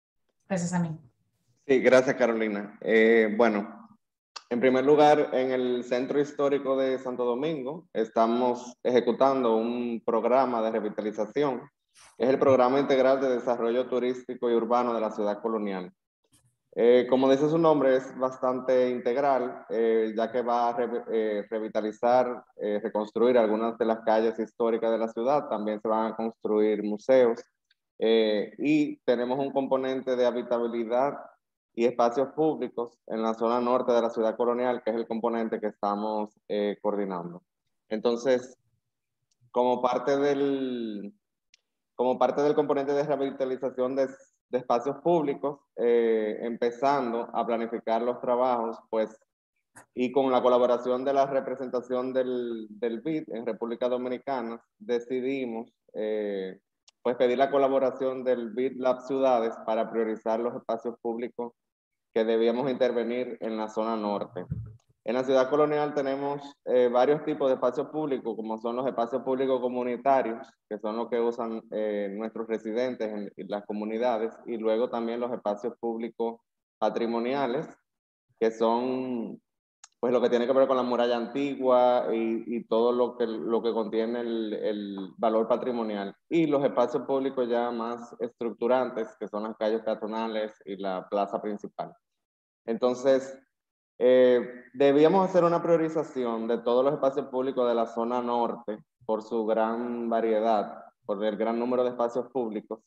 Gracias a mí. Sí, gracias Carolina. Eh, bueno, en primer lugar, en el Centro Histórico de Santo Domingo estamos ejecutando un programa de revitalización, que es el Programa Integral de Desarrollo Turístico y Urbano de la Ciudad Colonial. Eh, como dice su nombre, es bastante integral, eh, ya que va a re, eh, revitalizar, eh, reconstruir algunas de las calles históricas de la ciudad, también se van a construir museos, eh, y tenemos un componente de habitabilidad y espacios públicos en la zona norte de la ciudad colonial, que es el componente que estamos eh, coordinando. Entonces, como parte del, como parte del componente de revitalización de, de espacios públicos, eh, empezando a planificar los trabajos, pues, y con la colaboración de la representación del, del B I D en República Dominicana, decidimos eh, pues pedir la colaboración del B I D Lab Ciudades para priorizar los espacios públicos que debíamos intervenir en la zona norte. En la ciudad colonial tenemos eh, varios tipos de espacios públicos, como son los espacios públicos comunitarios, que son los que usan eh, nuestros residentes en, en las comunidades, y luego también los espacios públicos patrimoniales, que son pues lo que tiene que ver con la muralla antigua y, y todo lo que, lo que contiene el, el valor patrimonial. Y los espacios públicos ya más estructurantes, que son las calles peatonales y la plaza principal. Entonces, eh, debíamos hacer una priorización de todos los espacios públicos de la zona norte por su gran variedad, por el gran número de espacios públicos,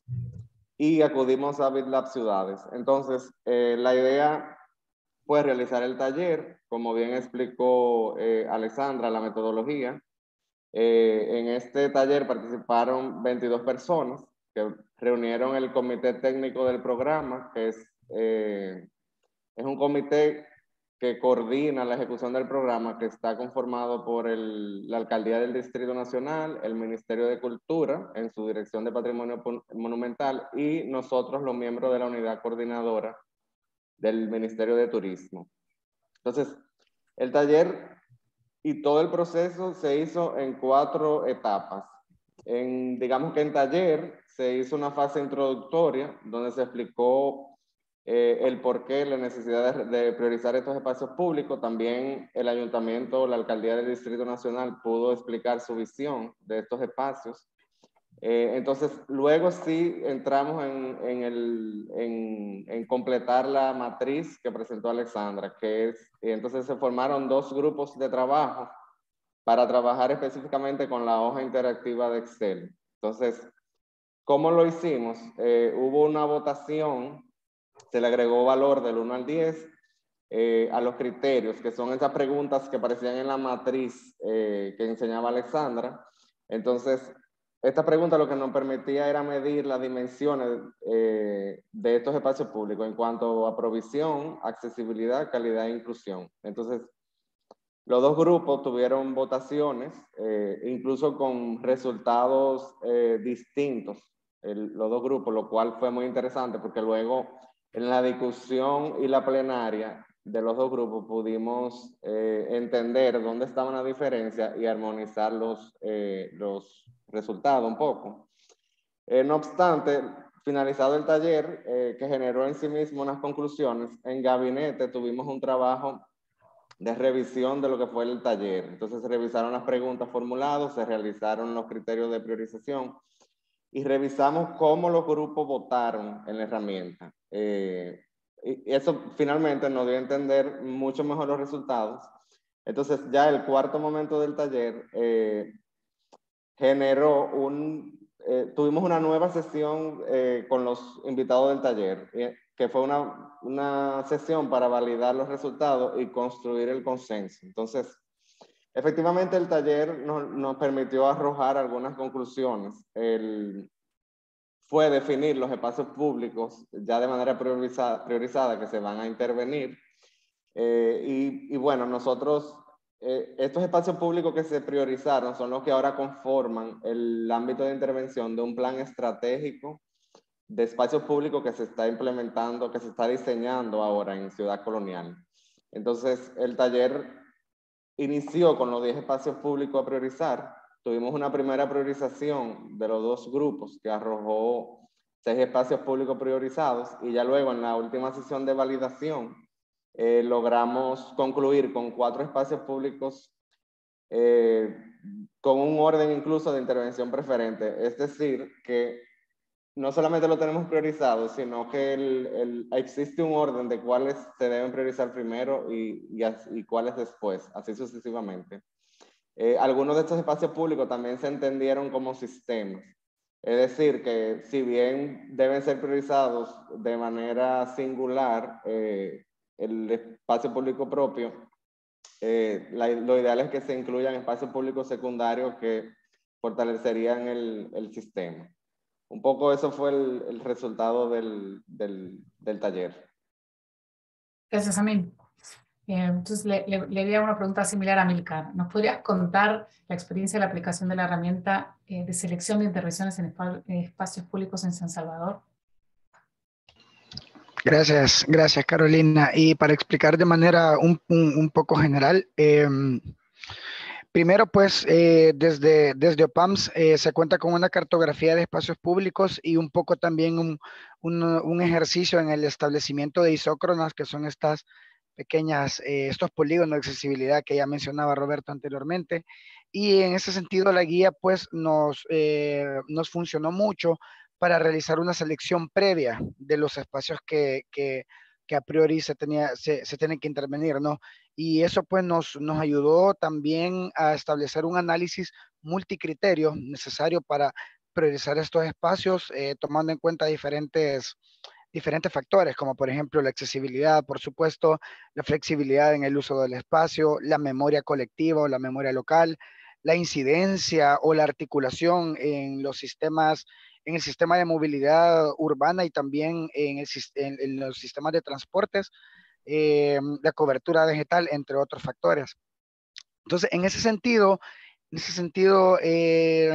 y acudimos a BitLab Ciudades. Entonces, eh, la idea fue realizar el taller, como bien explicó eh, Alexandra, la metodología. Eh, en este taller participaron veintidós personas que reunieron el comité técnico del programa, que es, eh, es un comité que coordina la ejecución del programa, que está conformado por el, la Alcaldía del Distrito Nacional, el Ministerio de Cultura en su Dirección de Patrimonio Monumental y nosotros los miembros de la unidad coordinadora del Ministerio de Turismo. Entonces, el taller y todo el proceso se hizo en cuatro etapas. En, digamos que en taller se hizo una fase introductoria donde se explicó eh, el porqué, la necesidad de, de priorizar estos espacios públicos. También el ayuntamiento, la alcaldía del Distrito Nacional pudo explicar su visión de estos espacios. Eh, entonces, luego sí entramos en, en, el, en, en completar la matriz que presentó Alexandra, que es, y entonces se formaron dos grupos de trabajo para trabajar específicamente con la hoja interactiva de Excel. Entonces, ¿cómo lo hicimos? Eh, hubo una votación, se le agregó valor del uno al diez eh, a los criterios, que son esas preguntas que aparecían en la matriz eh, que enseñaba Alexandra. Entonces, esta pregunta lo que nos permitía era medir las dimensiones eh, de estos espacios públicos en cuanto a provisión, accesibilidad, calidad e inclusión. Entonces, los dos grupos tuvieron votaciones, eh, incluso con resultados eh, distintos, el, los dos grupos, lo cual fue muy interesante porque luego en la discusión y la plenaria de los dos grupos pudimos eh, entender dónde estaban las diferencias y armonizar los, eh, los resultados un poco. Eh, no obstante, finalizado el taller, eh, que generó en sí mismo unas conclusiones, en gabinete tuvimos un trabajo de revisión de lo que fue el taller. Entonces se revisaron las preguntas formuladas, se realizaron los criterios de priorización y revisamos cómo los grupos votaron en la herramienta. Eh, y eso finalmente nos dio a entender mucho mejor los resultados. Entonces ya el cuarto momento del taller eh, generó un, eh, tuvimos una nueva sesión eh, con los invitados del taller, eh, que fue una, una sesión para validar los resultados y construir el consenso. Entonces, efectivamente el taller nos, nos permitió arrojar algunas conclusiones. El, fue definir los espacios públicos ya de manera priorizada, priorizada que se van a intervenir. Eh, y, y bueno, nosotros, eh, estos espacios públicos que se priorizaron son los que ahora conforman el ámbito de intervención de un plan estratégico de espacios públicos que se está implementando, que se está diseñando ahora en Ciudad Colonial. Entonces, el taller inició con los diez espacios públicos a priorizar. Tuvimos una primera priorización de los dos grupos que arrojó seis espacios públicos priorizados y ya luego en la última sesión de validación eh, logramos concluir con cuatro espacios públicos eh, con un orden incluso de intervención preferente. Es decir, que no solamente lo tenemos priorizado, sino que el, el, existe un orden de cuáles se deben priorizar primero y, y, y cuáles después, así sucesivamente. Eh, algunos de estos espacios públicos también se entendieron como sistemas. Es decir, que si bien deben ser priorizados de manera singular eh, el espacio público propio, eh, la, lo ideal es que se incluyan espacios públicos secundarios que fortalecerían el, el sistema. Un poco eso fue el, el resultado del, del, del taller. Gracias, Amin. Eh, entonces, le, le, le haría una pregunta similar a Milcar. ¿Nos podrías contar la experiencia de la aplicación de la herramienta eh, de selección de intervenciones en espa eh, espacios públicos en San Salvador? Gracias, gracias, Carolina. Y para explicar de manera un, un, un poco general, eh, primero, pues, eh, desde, desde OPAMS eh, se cuenta con una cartografía de espacios públicos y un poco también un, un, un ejercicio en el establecimiento de isócronas, que son estas pequeñas, eh, estos polígonos de accesibilidad que ya mencionaba Roberto anteriormente. Y en ese sentido, la guía, pues, nos, eh, nos funcionó mucho para realizar una selección previa de los espacios que, que, que a priori se, tenía, se, se tienen que intervenir, ¿no? Y eso pues nos, nos ayudó también a establecer un análisis multicriterio necesario para priorizar estos espacios, eh, tomando en cuenta diferentes, diferentes factores, como por ejemplo la accesibilidad, por supuesto, la flexibilidad en el uso del espacio, la memoria colectiva o la memoria local, la incidencia o la articulación en los sistemas, en el sistema de movilidad urbana y también en, el, en, en los sistemas de transportes, eh, la cobertura vegetal, entre otros factores. Entonces, en ese sentido, en ese sentido eh,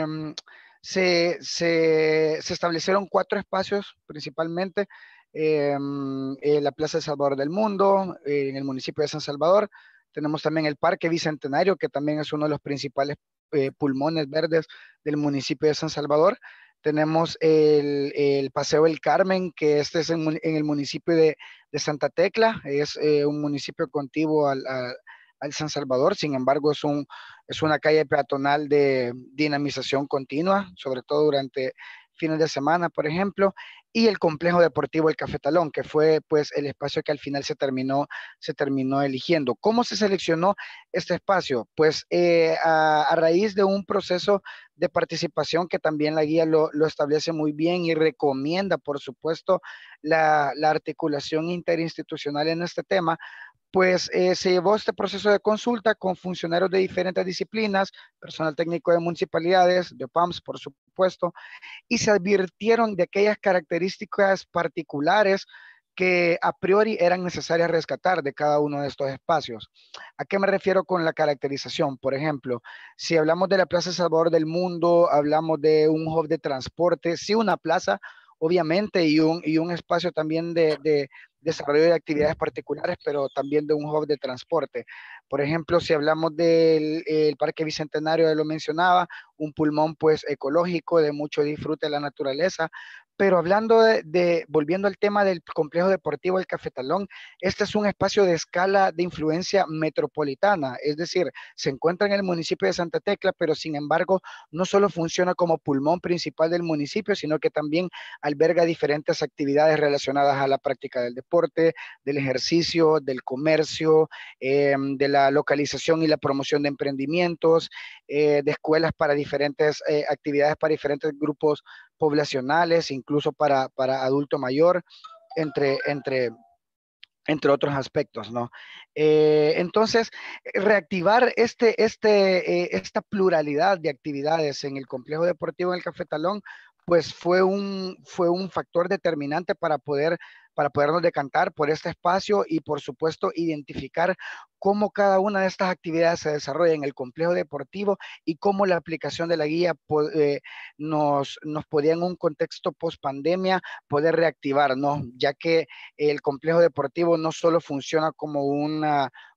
se, se, se establecieron cuatro espacios principalmente, eh, en la Plaza de Salvador del Mundo, eh, en el municipio de San Salvador. Tenemos también el Parque Bicentenario, que también es uno de los principales eh, pulmones verdes del municipio de San Salvador. Tenemos el, el Paseo del Carmen, que este es en, en el municipio de, de Santa Tecla, es eh, un municipio contiguo al, al, al San Salvador, sin embargo es, un, es una calle peatonal de dinamización continua, sobre todo durante fines de semana, por ejemplo, y el complejo deportivo El Cafetalón, que fue pues el espacio que al final se terminó, se terminó eligiendo. ¿Cómo se seleccionó este espacio? Pues eh, a, a raíz de un proceso de participación que también la guía lo, lo establece muy bien y recomienda, por supuesto, la, la articulación interinstitucional en este tema, pues eh, se llevó este proceso de consulta con funcionarios de diferentes disciplinas, personal técnico de municipalidades, de OPAMS, por supuesto, y se advirtieron de aquellas características particulares que a priori eran necesarias rescatar de cada uno de estos espacios. ¿A qué me refiero con la caracterización? Por ejemplo, si hablamos de la Plaza Salvador del Mundo, hablamos de un hub de transporte, sí una plaza, obviamente, y un, y un espacio también de, de desarrollo de actividades particulares, pero también de un hub de transporte. Por ejemplo, si hablamos del el Parque Bicentenario, ya lo mencionaba, un pulmón pues ecológico de mucho disfrute de la naturaleza. Pero hablando de, de, volviendo al tema del complejo deportivo El Cafetalón, este es un espacio de escala de influencia metropolitana, es decir, se encuentra en el municipio de Santa Tecla, pero sin embargo no solo funciona como pulmón principal del municipio, sino que también alberga diferentes actividades relacionadas a la práctica del deporte, del ejercicio, del comercio, eh, de la localización y la promoción de emprendimientos, eh, de escuelas para diferentes eh, actividades para diferentes grupos poblacionales, incluso para, para adulto mayor, entre, entre, entre otros aspectos, ¿no? Eh, entonces, reactivar este, este, eh, esta pluralidad de actividades en el complejo deportivo en el Cafetalón, pues fue un, fue un factor determinante para poder para podernos decantar por este espacio y por supuesto identificar cómo cada una de estas actividades se desarrolla en el complejo deportivo y cómo la aplicación de la guía eh, nos, nos podía en un contexto post pandemia poder reactivar, ¿no? Ya que el complejo deportivo no solo funciona como una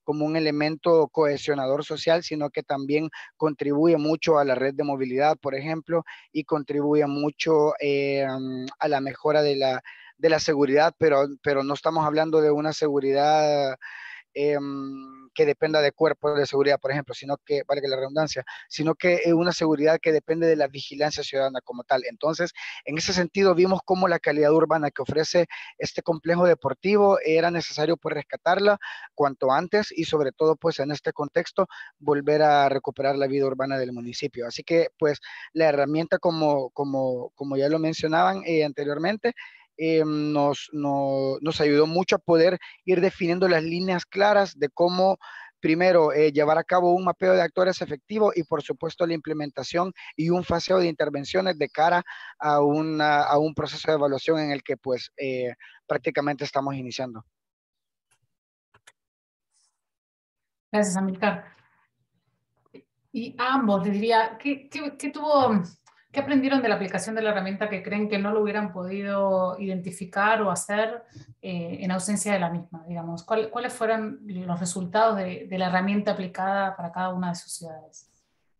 como un elemento cohesionador social, sino que también contribuye mucho a la red de movilidad, por ejemplo, y contribuye mucho eh, a la mejora de la, de la seguridad, pero, pero no estamos hablando de una seguridad eh, que dependa de cuerpos de seguridad, por ejemplo, sino que, vale que la redundancia, sino que es una seguridad que depende de la vigilancia ciudadana como tal. Entonces, en ese sentido, vimos cómo la calidad urbana que ofrece este complejo deportivo era necesario pues rescatarla cuanto antes y sobre todo pues en este contexto volver a recuperar la vida urbana del municipio. Así que pues la herramienta como, como, como ya lo mencionaban eh, anteriormente, eh, nos, no, nos ayudó mucho a poder ir definiendo las líneas claras de cómo, primero, eh, llevar a cabo un mapeo de actores efectivo y, por supuesto, la implementación y un faseo de intervenciones de cara a, una, a un proceso de evaluación en el que, pues, eh, prácticamente estamos iniciando. Gracias, Amílcar. Y a ambos les diría, ¿qué, qué, qué tuvo... ¿Qué aprendieron de la aplicación de la herramienta que creen que no lo hubieran podido identificar o hacer eh, en ausencia de la misma? Digamos, ¿cuál, ¿cuáles fueron los resultados de, de la herramienta aplicada para cada una de sus ciudades?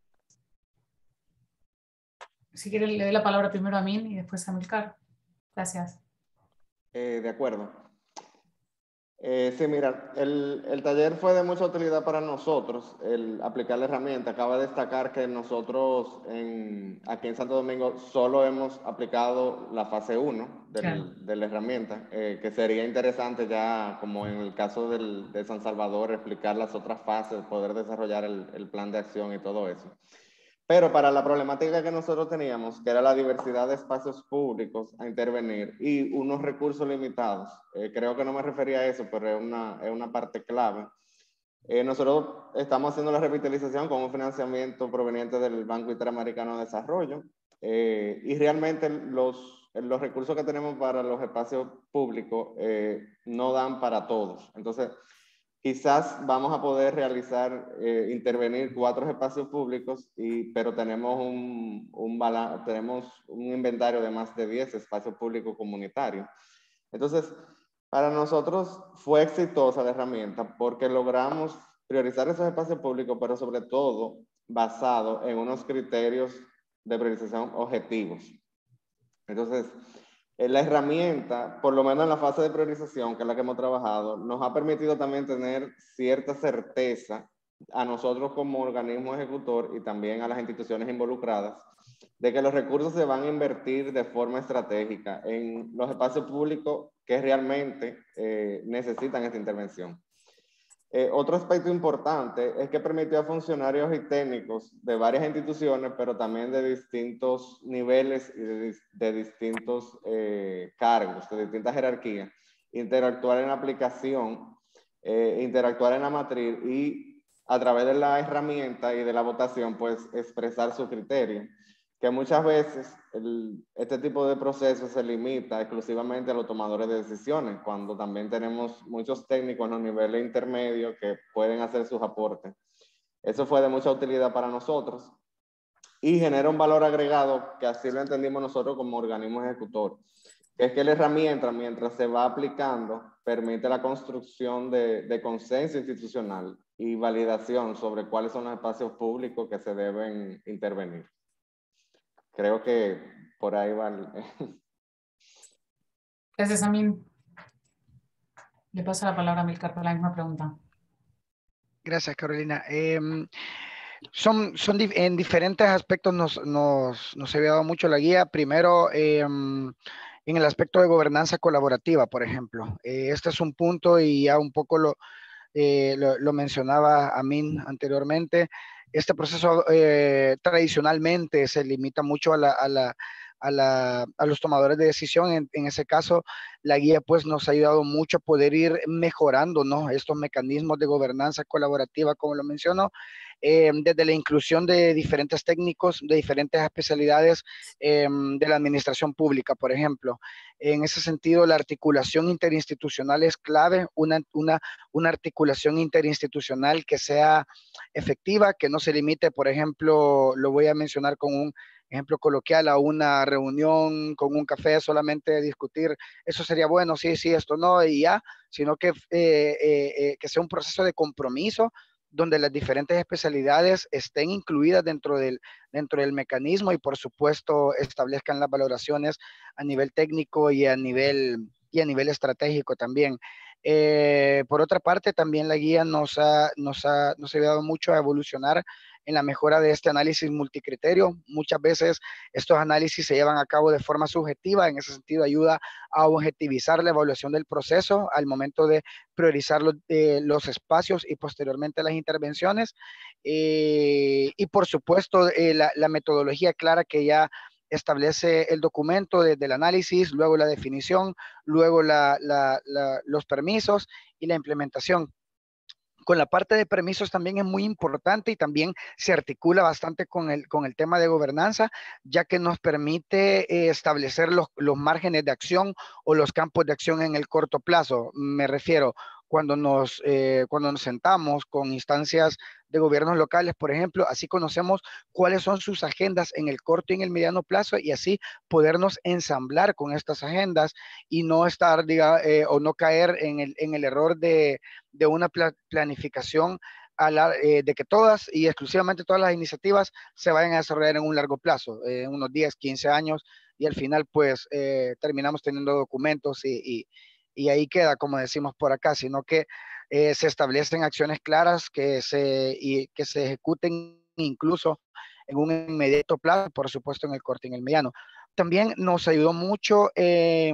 Si quieren, le doy la palabra primero a Min y después a Amílcar. Gracias. Eh, de acuerdo. Eh, sí, mira, el, el taller fue de mucha utilidad para nosotros, el aplicar la herramienta. Acaba de destacar que nosotros en, aquí en Santo Domingo solo hemos aplicado la fase uno del, claro. de la herramienta, eh, que sería interesante ya, como en el caso del, de San Salvador, explicar las otras fases, poder desarrollar el, el plan de acción y todo eso. Pero para la problemática que nosotros teníamos, que era la diversidad de espacios públicos a intervenir y unos recursos limitados, eh, creo que no me refería a eso, pero es una, es una parte clave. Eh, nosotros estamos haciendo la revitalización con un financiamiento proveniente del Banco Interamericano de Desarrollo eh, y realmente los, los recursos que tenemos para los espacios públicos eh, no dan para todos. Entonces, quizás vamos a poder realizar, eh, intervenir cuatro espacios públicos, y, pero tenemos un, un, tenemos un inventario de más de diez espacios públicos comunitarios. Entonces, para nosotros fue exitosa la herramienta porque logramos priorizar esos espacios públicos, pero sobre todo basado en unos criterios de priorización objetivos. Entonces, la herramienta, por lo menos en la fase de priorización, que es la que hemos trabajado, nos ha permitido también tener cierta certeza a nosotros como organismo ejecutor y también a las instituciones involucradas de que los recursos se van a invertir de forma estratégica en los espacios públicos que realmente eh, necesitan esta intervención. Eh, otro aspecto importante es que permitió a funcionarios y técnicos de varias instituciones, pero también de distintos niveles y de, de distintos eh, cargos, de distintas jerarquías, interactuar en la aplicación, eh, interactuar en la matriz y a través de la herramienta y de la votación, pues expresar su criterio. Que muchas veces el, este tipo de procesos se limita exclusivamente a los tomadores de decisiones, cuando también tenemos muchos técnicos en los niveles intermedios que pueden hacer sus aportes. Eso fue de mucha utilidad para nosotros y genera un valor agregado que así lo entendimos nosotros como organismo ejecutor, que es que la herramienta, mientras se va aplicando, permite la construcción de, de consenso institucional y validación sobre cuáles son los espacios públicos que se deben intervenir. Creo que por ahí va. Gracias, Amin. Le paso la palabra a Amílcar para la misma pregunta. Gracias, Carolina. Eh, son, son dif en diferentes aspectos nos, nos, nos había dado mucho la guía. Primero, eh, en el aspecto de gobernanza colaborativa, por ejemplo. Eh, este es un punto y ya un poco lo, eh, lo, lo mencionaba Amin anteriormente. Este proceso eh, tradicionalmente se limita mucho a, la, a, la, a, la, a los tomadores de decisión. En, en ese caso, la guía pues nos ha ayudado mucho a poder ir mejorando, ¿no?, estos mecanismos de gobernanza colaborativa, como lo mencionó, eh, desde la inclusión de diferentes técnicos, de diferentes especialidades eh, de la administración pública, por ejemplo. En ese sentido, la articulación interinstitucional es clave, una, una, una articulación interinstitucional que sea efectiva, que no se limite, por ejemplo, lo voy a mencionar con un ejemplo coloquial, a una reunión con un café, solamente discutir, eso sería bueno, sí, sí, esto no, y ya, sino que, eh, eh, eh, que sea un proceso de compromiso donde las diferentes especialidades estén incluidas dentro del, dentro del mecanismo y por supuesto establezcan las valoraciones a nivel técnico y a nivel, y a nivel estratégico también. Eh, por otra parte, también la guía nos ha, nos, ha, nos ha ayudado mucho a evolucionar en la mejora de este análisis multicriterio. Muchas veces estos análisis se llevan a cabo de forma subjetiva, en ese sentido ayuda a objetivizar la evaluación del proceso al momento de priorizar los, eh, los espacios y posteriormente las intervenciones. Eh, y por supuesto, eh, la, la metodología clara que ya establece el documento desde el análisis, luego la definición, luego la, la, la, los permisos y la implementación. Con la parte de permisos también es muy importante y también se articula bastante con el, con el tema de gobernanza, ya que nos permite eh, establecer los, los márgenes de acción o los campos de acción en el corto plazo. Me refiero, cuando nos, eh, cuando nos sentamos con instancias de gobiernos locales, por ejemplo, así conocemos cuáles son sus agendas en el corto y en el mediano plazo y así podernos ensamblar con estas agendas y no estar, diga, eh, o no caer en el, en el error de, de una pla planificación a la, eh, de que todas y exclusivamente todas las iniciativas se vayan a desarrollar en un largo plazo, eh, unos diez, quince años, y al final pues eh, terminamos teniendo documentos y, y, y ahí queda, como decimos por acá, sino que eh, se establecen acciones claras que se, y, que se ejecuten incluso en un inmediato plazo, por supuesto en el corto y en el mediano. También nos ayudó mucho eh,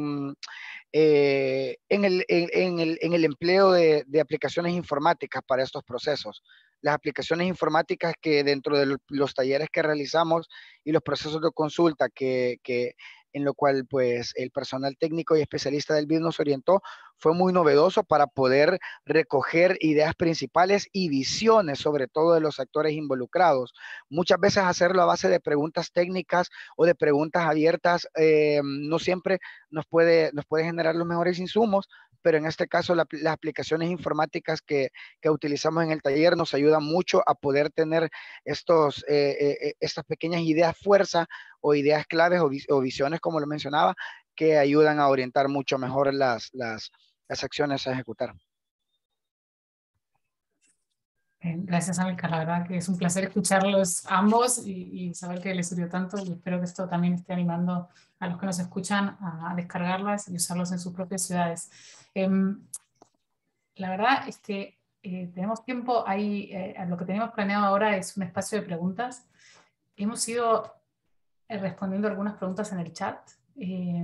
eh, en, el, en, en, el, en el empleo de, de aplicaciones informáticas para estos procesos. Las aplicaciones informáticas que dentro de los talleres que realizamos y los procesos de consulta que, que en lo cual pues el personal técnico y especialista del B I D nos orientó, fue muy novedoso para poder recoger ideas principales y visiones, sobre todo de los actores involucrados. Muchas veces hacerlo a base de preguntas técnicas o de preguntas abiertas eh, no siempre nos puede, nos puede generar los mejores insumos, pero en este caso la, las aplicaciones informáticas que, que utilizamos en el taller nos ayudan mucho a poder tener estos, eh, eh, estas pequeñas ideas fuerza o ideas claves o, vis o visiones, como lo mencionaba, que ayudan a orientar mucho mejor las, las, las acciones a ejecutar. Gracias, Amilcar. La verdad que es un placer escucharlos ambos y, y saber que les sirvió tanto. Y espero que esto también esté animando a los que nos escuchan a, a descargarlas y usarlos en sus propias ciudades. Eh, la verdad es que eh, tenemos tiempo ahí. Eh, lo que tenemos planeado ahora es un espacio de preguntas. Hemos ido eh, respondiendo algunas preguntas en el chat. Eh,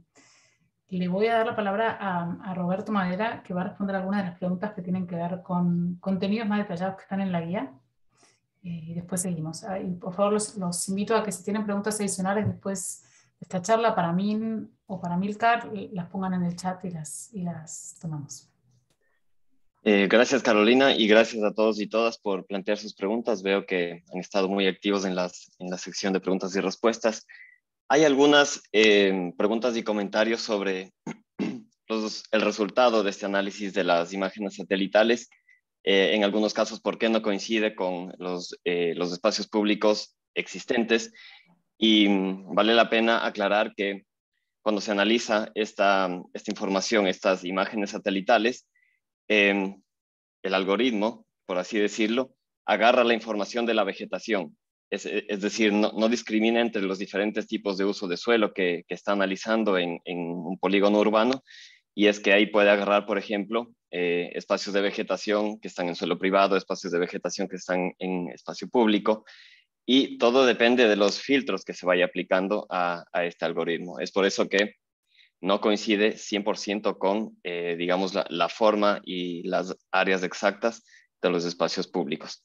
Le voy a dar la palabra a, a Roberto Madera, que va a responder algunas de las preguntas que tienen que ver con contenidos más detallados que están en la guía. Eh, y después seguimos. Ah, y por favor, los, los invito a que si tienen preguntas adicionales después de esta charla para mí o para Amilcar, las pongan en el chat y las, y las tomamos. Eh, gracias, Carolina, y gracias a todos y todas por plantear sus preguntas. Veo que han estado muy activos en, las, en la sección de preguntas y respuestas. Hay algunas eh, preguntas y comentarios sobre los, el resultado de este análisis de las imágenes satelitales. Eh, en algunos casos, ¿por qué no coincide con los, eh, los espacios públicos existentes? Y um, vale la pena aclarar que cuando se analiza esta, esta información, estas imágenes satelitales, eh, el algoritmo, por así decirlo, agarra la información de la vegetación. Es, es decir, no, no discrimina entre los diferentes tipos de uso de suelo que, que está analizando en, en un polígono urbano, y es que ahí puede agarrar, por ejemplo, eh, espacios de vegetación que están en suelo privado, espacios de vegetación que están en espacio público, y todo depende de los filtros que se vaya aplicando a, a este algoritmo. Es por eso que no coincide cien por ciento con, eh, digamos, la, la forma y las áreas exactas de los espacios públicos.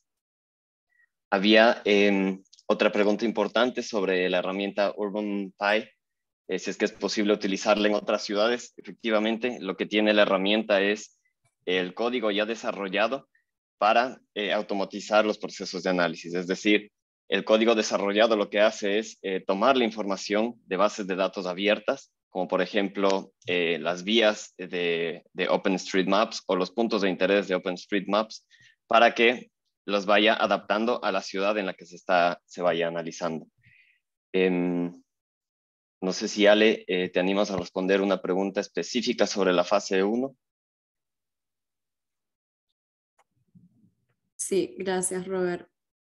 Había eh, otra pregunta importante sobre la herramienta UrbanPy, eh, si es que es posible utilizarla en otras ciudades. Efectivamente, lo que tiene la herramienta es el código ya desarrollado para eh, automatizar los procesos de análisis. Es decir, el código desarrollado lo que hace es eh, tomar la información de bases de datos abiertas, como por ejemplo eh, las vías de, de OpenStreetMaps o los puntos de interés de OpenStreetMaps, para que los vaya adaptando a la ciudad en la que se, está, se vaya analizando. Eh, no sé si Ale, eh, te animas a responder una pregunta específica sobre la fase uno. Sí, gracias, Robert.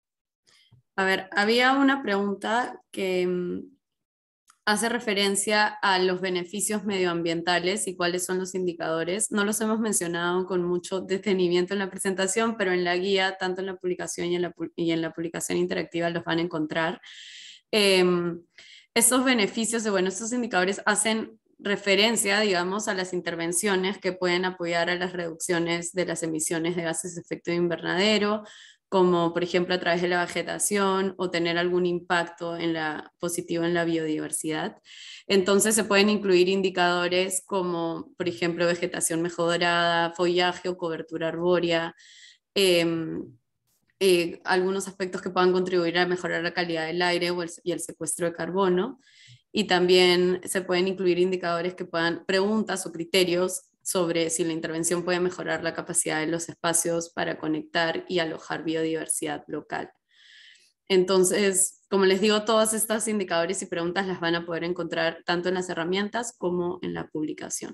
A ver, había una pregunta que mm, hace referencia a los beneficios medioambientales y cuáles son los indicadores. No los hemos mencionado con mucho detenimiento en la presentación, pero en la guía, tanto en la publicación y en la, y en la publicación interactiva los van a encontrar. Eh, estos beneficios, bueno, estos indicadores hacen referencia, digamos, a las intervenciones que pueden apoyar a las reducciones de las emisiones de gases de efecto invernadero, como por ejemplo a través de la vegetación o tener algún impacto en la, positivo en la biodiversidad. Entonces se pueden incluir indicadores como, por ejemplo, vegetación mejorada, follaje o cobertura arbórea, eh, eh, algunos aspectos que puedan contribuir a mejorar la calidad del aire o el, y el secuestro de carbono. Y también se pueden incluir indicadores que puedan, preguntas o criterios sobre si la intervención puede mejorar la capacidad de los espacios para conectar y alojar biodiversidad local. Entonces, como les digo, todos estos indicadores y preguntas las van a poder encontrar tanto en las herramientas como en la publicación.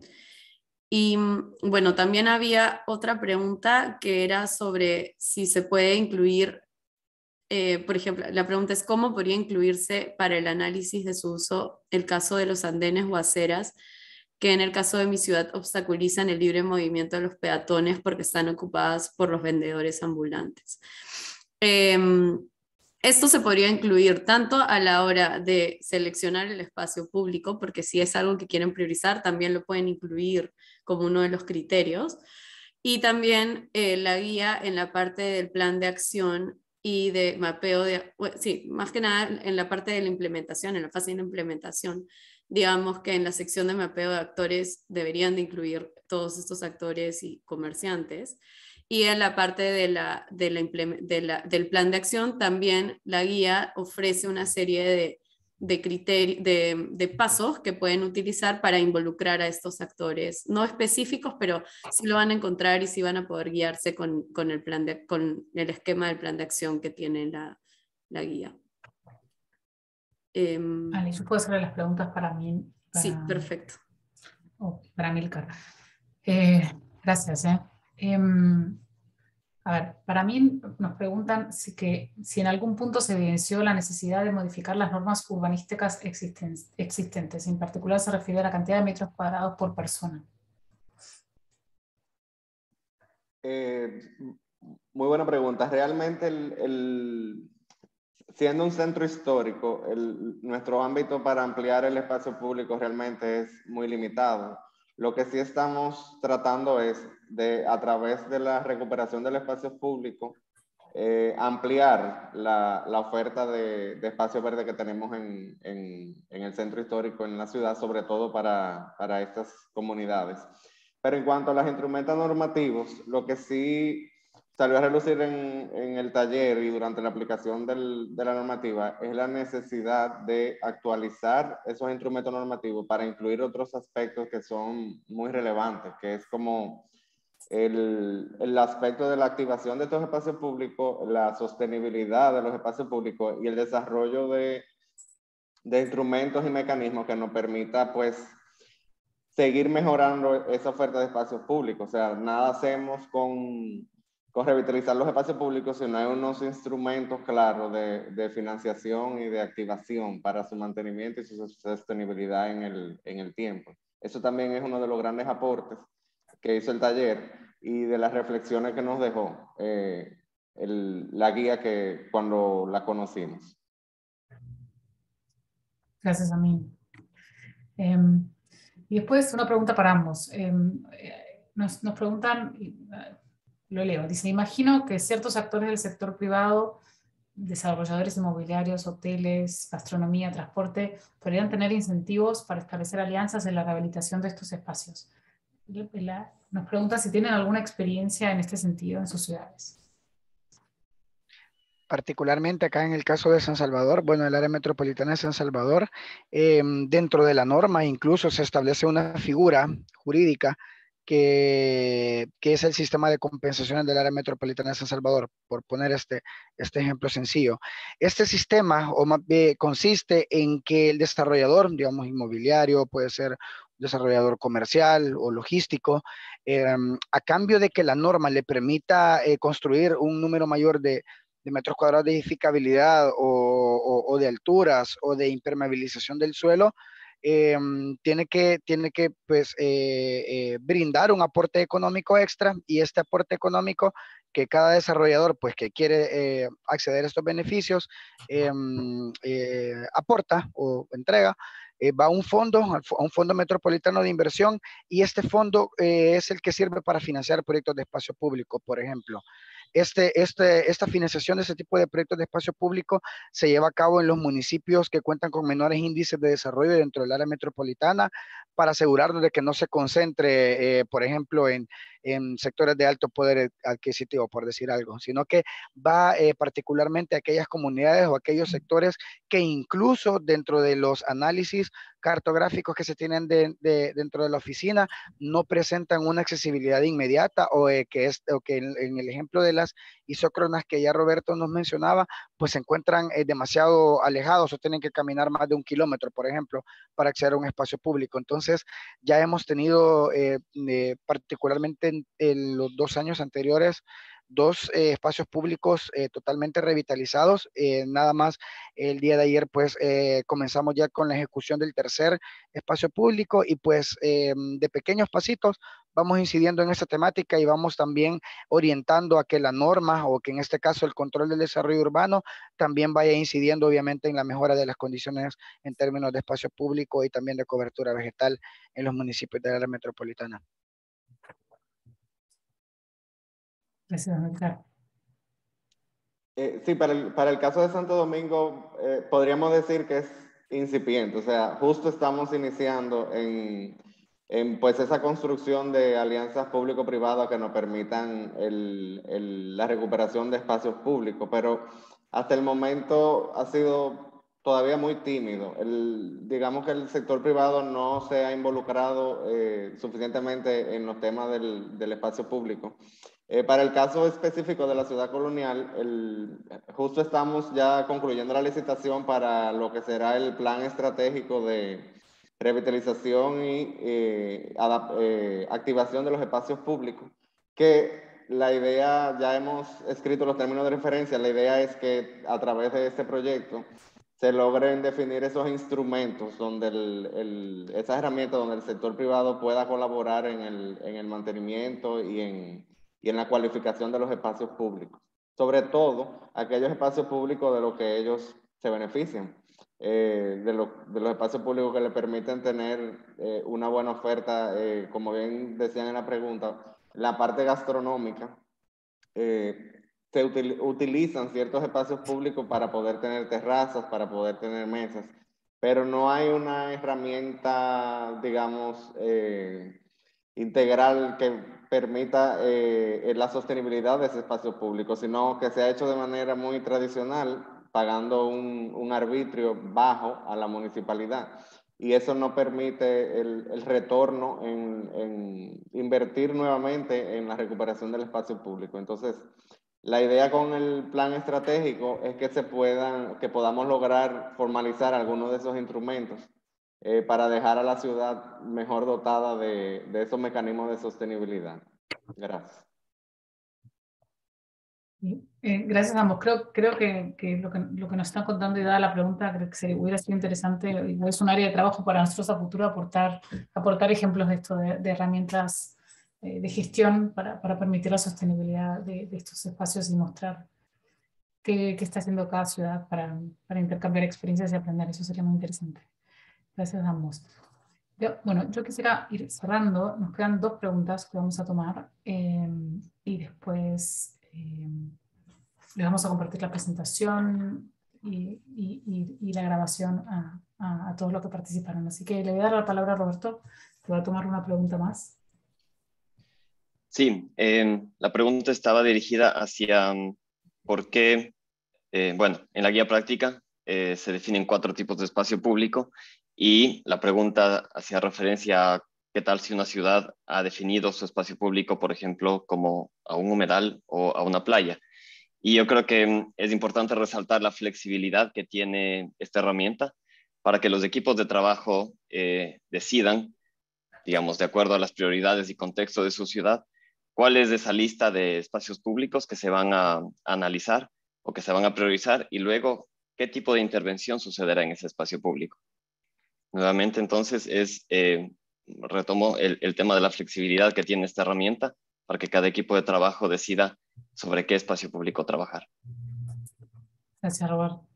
Y bueno, también había otra pregunta que era sobre si se puede incluir, eh, por ejemplo, la pregunta es cómo podría incluirse para el análisis de su uso el caso de los andenes o aceras, que en el caso de mi ciudad obstaculizan el libre movimiento de los peatones porque están ocupadas por los vendedores ambulantes. Eh, Esto se podría incluir tanto a la hora de seleccionar el espacio público, porque si es algo que quieren priorizar, también lo pueden incluir como uno de los criterios, y también eh, la guía en la parte del plan de acción y de mapeo, de, sí, más que nada en la parte de la implementación, en la fase de implementación, digamos que en la sección de mapeo de actores deberían de incluir todos estos actores y comerciantes. Y en la parte de la, de la, de la, del plan de acción también la guía ofrece una serie de, de, criteri- de, de pasos que pueden utilizar para involucrar a estos actores, no específicos, pero sí lo van a encontrar y sí van a poder guiarse con, con, el, plan de, con el esquema del plan de acción que tiene la, la guía. Eh, Ale, yo puedo hacerle las preguntas para mí. Para, sí, perfecto. Oh, para Milcar. Eh, gracias. Eh. Eh, a ver, para mí nos preguntan si, que, si en algún punto se evidenció la necesidad de modificar las normas urbanísticas existen, existentes. En particular se refiere a la cantidad de metros cuadrados por persona. Eh, muy buena pregunta. Realmente, el, el, siendo un centro histórico, el, nuestro ámbito para ampliar el espacio público realmente es muy limitado. Lo que sí estamos tratando es de, a través de la recuperación del espacio público, eh, ampliar la, la oferta de, de espacio verde que tenemos en, en, en el centro histórico, en la ciudad, sobre todo para, para estas comunidades. Pero en cuanto a los instrumentos normativos, lo que sí salió a relucir en, en el taller y durante la aplicación del, de la normativa es la necesidad de actualizar esos instrumentos normativos para incluir otros aspectos que son muy relevantes, que es como el, el aspecto de la activación de estos espacios públicos, la sostenibilidad de los espacios públicos y el desarrollo de, de instrumentos y mecanismos que nos permita, pues, seguir mejorando esa oferta de espacios públicos. O sea, nada hacemos con, con revitalizar los espacios públicos si no hay unos instrumentos claros de, de financiación y de activación para su mantenimiento y su sostenibilidad en el, en el tiempo. Eso también es uno de los grandes aportes que hizo el taller y de las reflexiones que nos dejó eh, el, la guía que cuando la conocimos. Gracias a mí. Eh, y después una pregunta para ambos. Eh, nos, nos preguntan, lo leo, dice, imagino que ciertos actores del sector privado, desarrolladores inmobiliarios, hoteles, gastronomía, transporte, podrían tener incentivos para establecer alianzas en la rehabilitación de estos espacios. Nos pregunta si tienen alguna experiencia en este sentido en sus ciudades. Particularmente acá en el caso de San Salvador, bueno, el área metropolitana de San Salvador, eh, dentro de la norma incluso se establece una figura jurídica que, que es el sistema de compensaciones del área metropolitana de San Salvador, por poner este, este ejemplo sencillo. Este sistema o más bien, consiste en que el desarrollador, digamos inmobiliario, puede ser desarrollador comercial o logístico, eh, a cambio de que la norma le permita eh, construir un número mayor de, de metros cuadrados de edificabilidad o, o, o de alturas o de impermeabilización del suelo, eh, tiene que, tiene que pues, eh, eh, brindar un aporte económico extra, y este aporte económico que cada desarrollador pues, que quiere eh, acceder a estos beneficios eh, eh, aporta o entrega, eh, va a un fondo, a un fondo metropolitano de inversión, y este fondo eh, es el que sirve para financiar proyectos de espacio público, por ejemplo. Este, este, esta financiación de este tipo de proyectos de espacio público se lleva a cabo en los municipios que cuentan con menores índices de desarrollo dentro del área metropolitana, para asegurarnos de que no se concentre, eh, por ejemplo, en, en sectores de alto poder adquisitivo, por decir algo, sino que va eh, particularmente a aquellas comunidades o aquellos sectores que incluso dentro de los análisis cartográficos que se tienen de, de, dentro de la oficina no presentan una accesibilidad inmediata, o, eh, que, es, o que en, en el ejemplo de las isócronas que ya Roberto nos mencionaba, pues se encuentran eh, demasiado alejados o tienen que caminar más de un kilómetro, por ejemplo, para acceder a un espacio público. Entonces, ya hemos tenido, eh, eh, particularmente en, en los dos años anteriores, dos eh, espacios públicos eh, totalmente revitalizados. Eh, nada más el día de ayer pues eh, comenzamos ya con la ejecución del tercer espacio público, y pues eh, de pequeños pasitos vamos incidiendo en esta temática y vamos también orientando a que la norma, o que en este caso el control del desarrollo urbano, también vaya incidiendo obviamente en la mejora de las condiciones en términos de espacio público y también de cobertura vegetal en los municipios de la área metropolitana. Gracias, Edgar. Eh, sí, para el, para el caso de Santo Domingo, eh, podríamos decir que es incipiente, o sea, justo estamos iniciando en, en pues esa construcción de alianzas público-privadas que nos permitan el, el, la recuperación de espacios públicos, pero hasta el momento ha sido todavía muy tímido. El, digamos que el sector privado no se ha involucrado eh, suficientemente en los temas del, del espacio público. Eh, para el caso específico de la ciudad colonial, el, justo estamos ya concluyendo la licitación para lo que será el plan estratégico de revitalización y eh, adap, eh, activación de los espacios públicos, que la idea, ya hemos escrito los términos de referencia, la idea es que a través de este proyecto se logren definir esos instrumentos, donde el, el, esas herramientas donde el sector privado pueda colaborar en el, en el mantenimiento y en y en la cualificación de los espacios públicos, sobre todo aquellos espacios públicos de los que ellos se benefician, eh, de, lo, de los espacios públicos que les permiten tener eh, una buena oferta, eh, como bien decían en la pregunta, la parte gastronómica, eh, se util, utilizan ciertos espacios públicos para poder tener terrazas, para poder tener mesas, pero no hay una herramienta, digamos, eh, integral que permita eh, la sostenibilidad de ese espacio público, sino que se ha hecho de manera muy tradicional, pagando un, un arbitrio bajo a la municipalidad. Y eso no permite el, el retorno en, en invertir nuevamente en la recuperación del espacio público. Entonces, la idea con el plan estratégico es que, se puedan, que podamos lograr formalizar algunos de esos instrumentos Eh, para dejar a la ciudad mejor dotada de, de esos mecanismos de sostenibilidad. Gracias. Eh, gracias a ambos. Creo, creo que, que, lo que lo que nos están contando y dada la pregunta, creo que se, hubiera sido interesante, es un área de trabajo para nosotros a futuro aportar, aportar ejemplos de esto, de, de herramientas eh, de gestión para, para permitir la sostenibilidad de, de estos espacios y mostrar qué, qué está haciendo cada ciudad para, para intercambiar experiencias y aprender. Eso sería muy interesante. Gracias a ambos. Yo, bueno, yo quisiera ir cerrando. Nos quedan dos preguntas que vamos a tomar eh, y después eh, les vamos a compartir la presentación y, y, y, y la grabación a, a, a todos los que participaron. Así que le voy a dar la palabra a Roberto, que va a tomar una pregunta más. Sí, eh, la pregunta estaba dirigida hacia um, por qué, eh, bueno, en la guía práctica eh, se definen cuatro tipos de espacio público, y la pregunta hacía referencia a ¿Qué tal si una ciudad ha definido su espacio público, por ejemplo, como a un humedal o a una playa? Y yo creo que es importante resaltar la flexibilidad que tiene esta herramienta para que los equipos de trabajo eh, decidan, digamos, de acuerdo a las prioridades y contexto de su ciudad, cuál es esa lista de espacios públicos que se van a, a analizar o que se van a priorizar, y luego qué tipo de intervención sucederá en ese espacio público. Nuevamente, entonces, es, eh, retomo el, el tema de la flexibilidad que tiene esta herramienta para que cada equipo de trabajo decida sobre qué espacio público trabajar. Gracias, Roberto.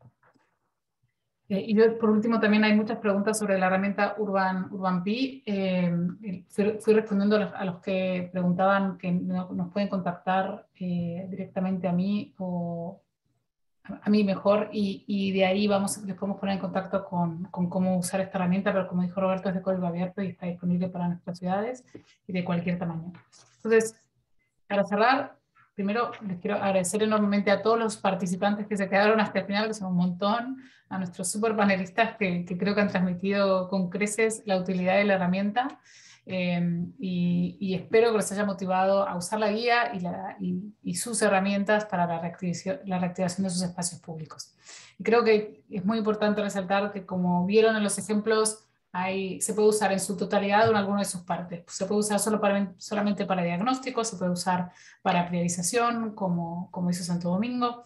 Eh, y yo, por último, también hay muchas preguntas sobre la herramienta Urban, UrbanPi. Eh, fui, fui respondiendo a los, a los que preguntaban que no, nos pueden contactar eh, directamente a mí o a, a mí mejor, y, y de ahí vamos, les podemos poner en contacto con, con cómo usar esta herramienta, pero como dijo Roberto, es de código abierto y está disponible para nuestras ciudades y de cualquier tamaño. Entonces, para cerrar, primero les quiero agradecer enormemente a todos los participantes que se quedaron hasta el final, que son un montón, a nuestros super panelistas que, que creo que han transmitido con creces la utilidad de la herramienta, eh, y, y espero que los haya motivado a usar la guía y, la, y, y sus herramientas para la reactivación, la reactivación de sus espacios públicos. Y creo que es muy importante resaltar que, como vieron en los ejemplos, Hay, se puede usar en su totalidad o en alguna de sus partes. Se puede usar solo para, solamente para diagnóstico, se puede usar para priorización, como, como hizo Santo Domingo,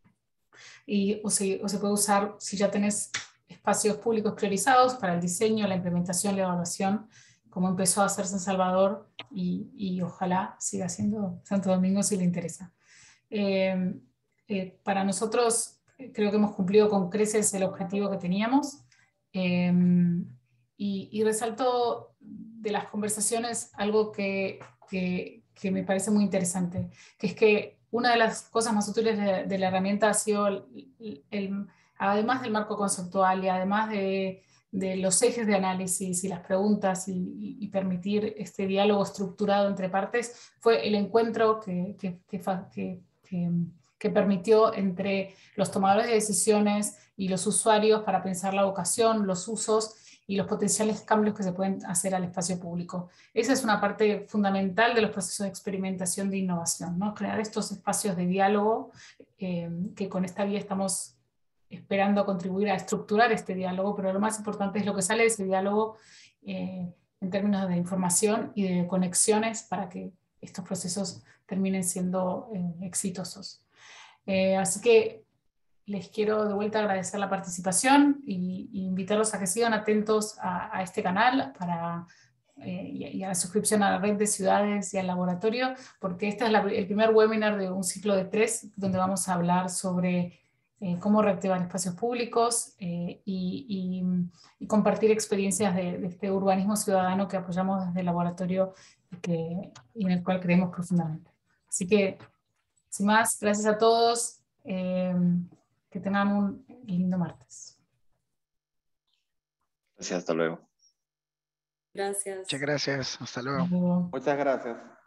y, o, se, o se puede usar si ya tenés espacios públicos priorizados para el diseño, la implementación, la evaluación, como empezó a hacerse en Salvador, y, y ojalá siga siendo Santo Domingo si le interesa. Eh, eh, para nosotros, creo que hemos cumplido con creces el objetivo que teníamos. Eh, Y, y resalto de las conversaciones algo que, que, que me parece muy interesante, que es que una de las cosas más útiles de, de la herramienta ha sido, el, el, además del marco conceptual y además de, de los ejes de análisis y las preguntas y, y, y permitir este diálogo estructurado entre partes, fue el encuentro que, que, que, que, que, que permitió entre los tomadores de decisiones y los usuarios para pensar la vocación, los usos y los potenciales cambios que se pueden hacer al espacio público. Esa es una parte fundamental de los procesos de experimentación de innovación, ¿no? Crear estos espacios de diálogo, eh, que con esta guía estamos esperando contribuir a estructurar este diálogo, pero lo más importante es lo que sale de ese diálogo eh, en términos de información y de conexiones para que estos procesos terminen siendo eh, exitosos. Eh, así que les quiero de vuelta agradecer la participación y, y invitarlos a que sigan atentos a, a este canal para, eh, y, y a la suscripción a la red de ciudades y al laboratorio, porque este es la, el primer webinar de un ciclo de tres donde vamos a hablar sobre eh, cómo reactivar espacios públicos eh, y, y, y compartir experiencias de, de este urbanismo ciudadano que apoyamos desde el laboratorio y, que, y en el cual creemos profundamente. Así que, sin más, gracias a todos. Eh, Que tengan un lindo martes. Gracias, hasta luego. Gracias. Muchas gracias. Hasta luego. Hasta luego. Muchas gracias.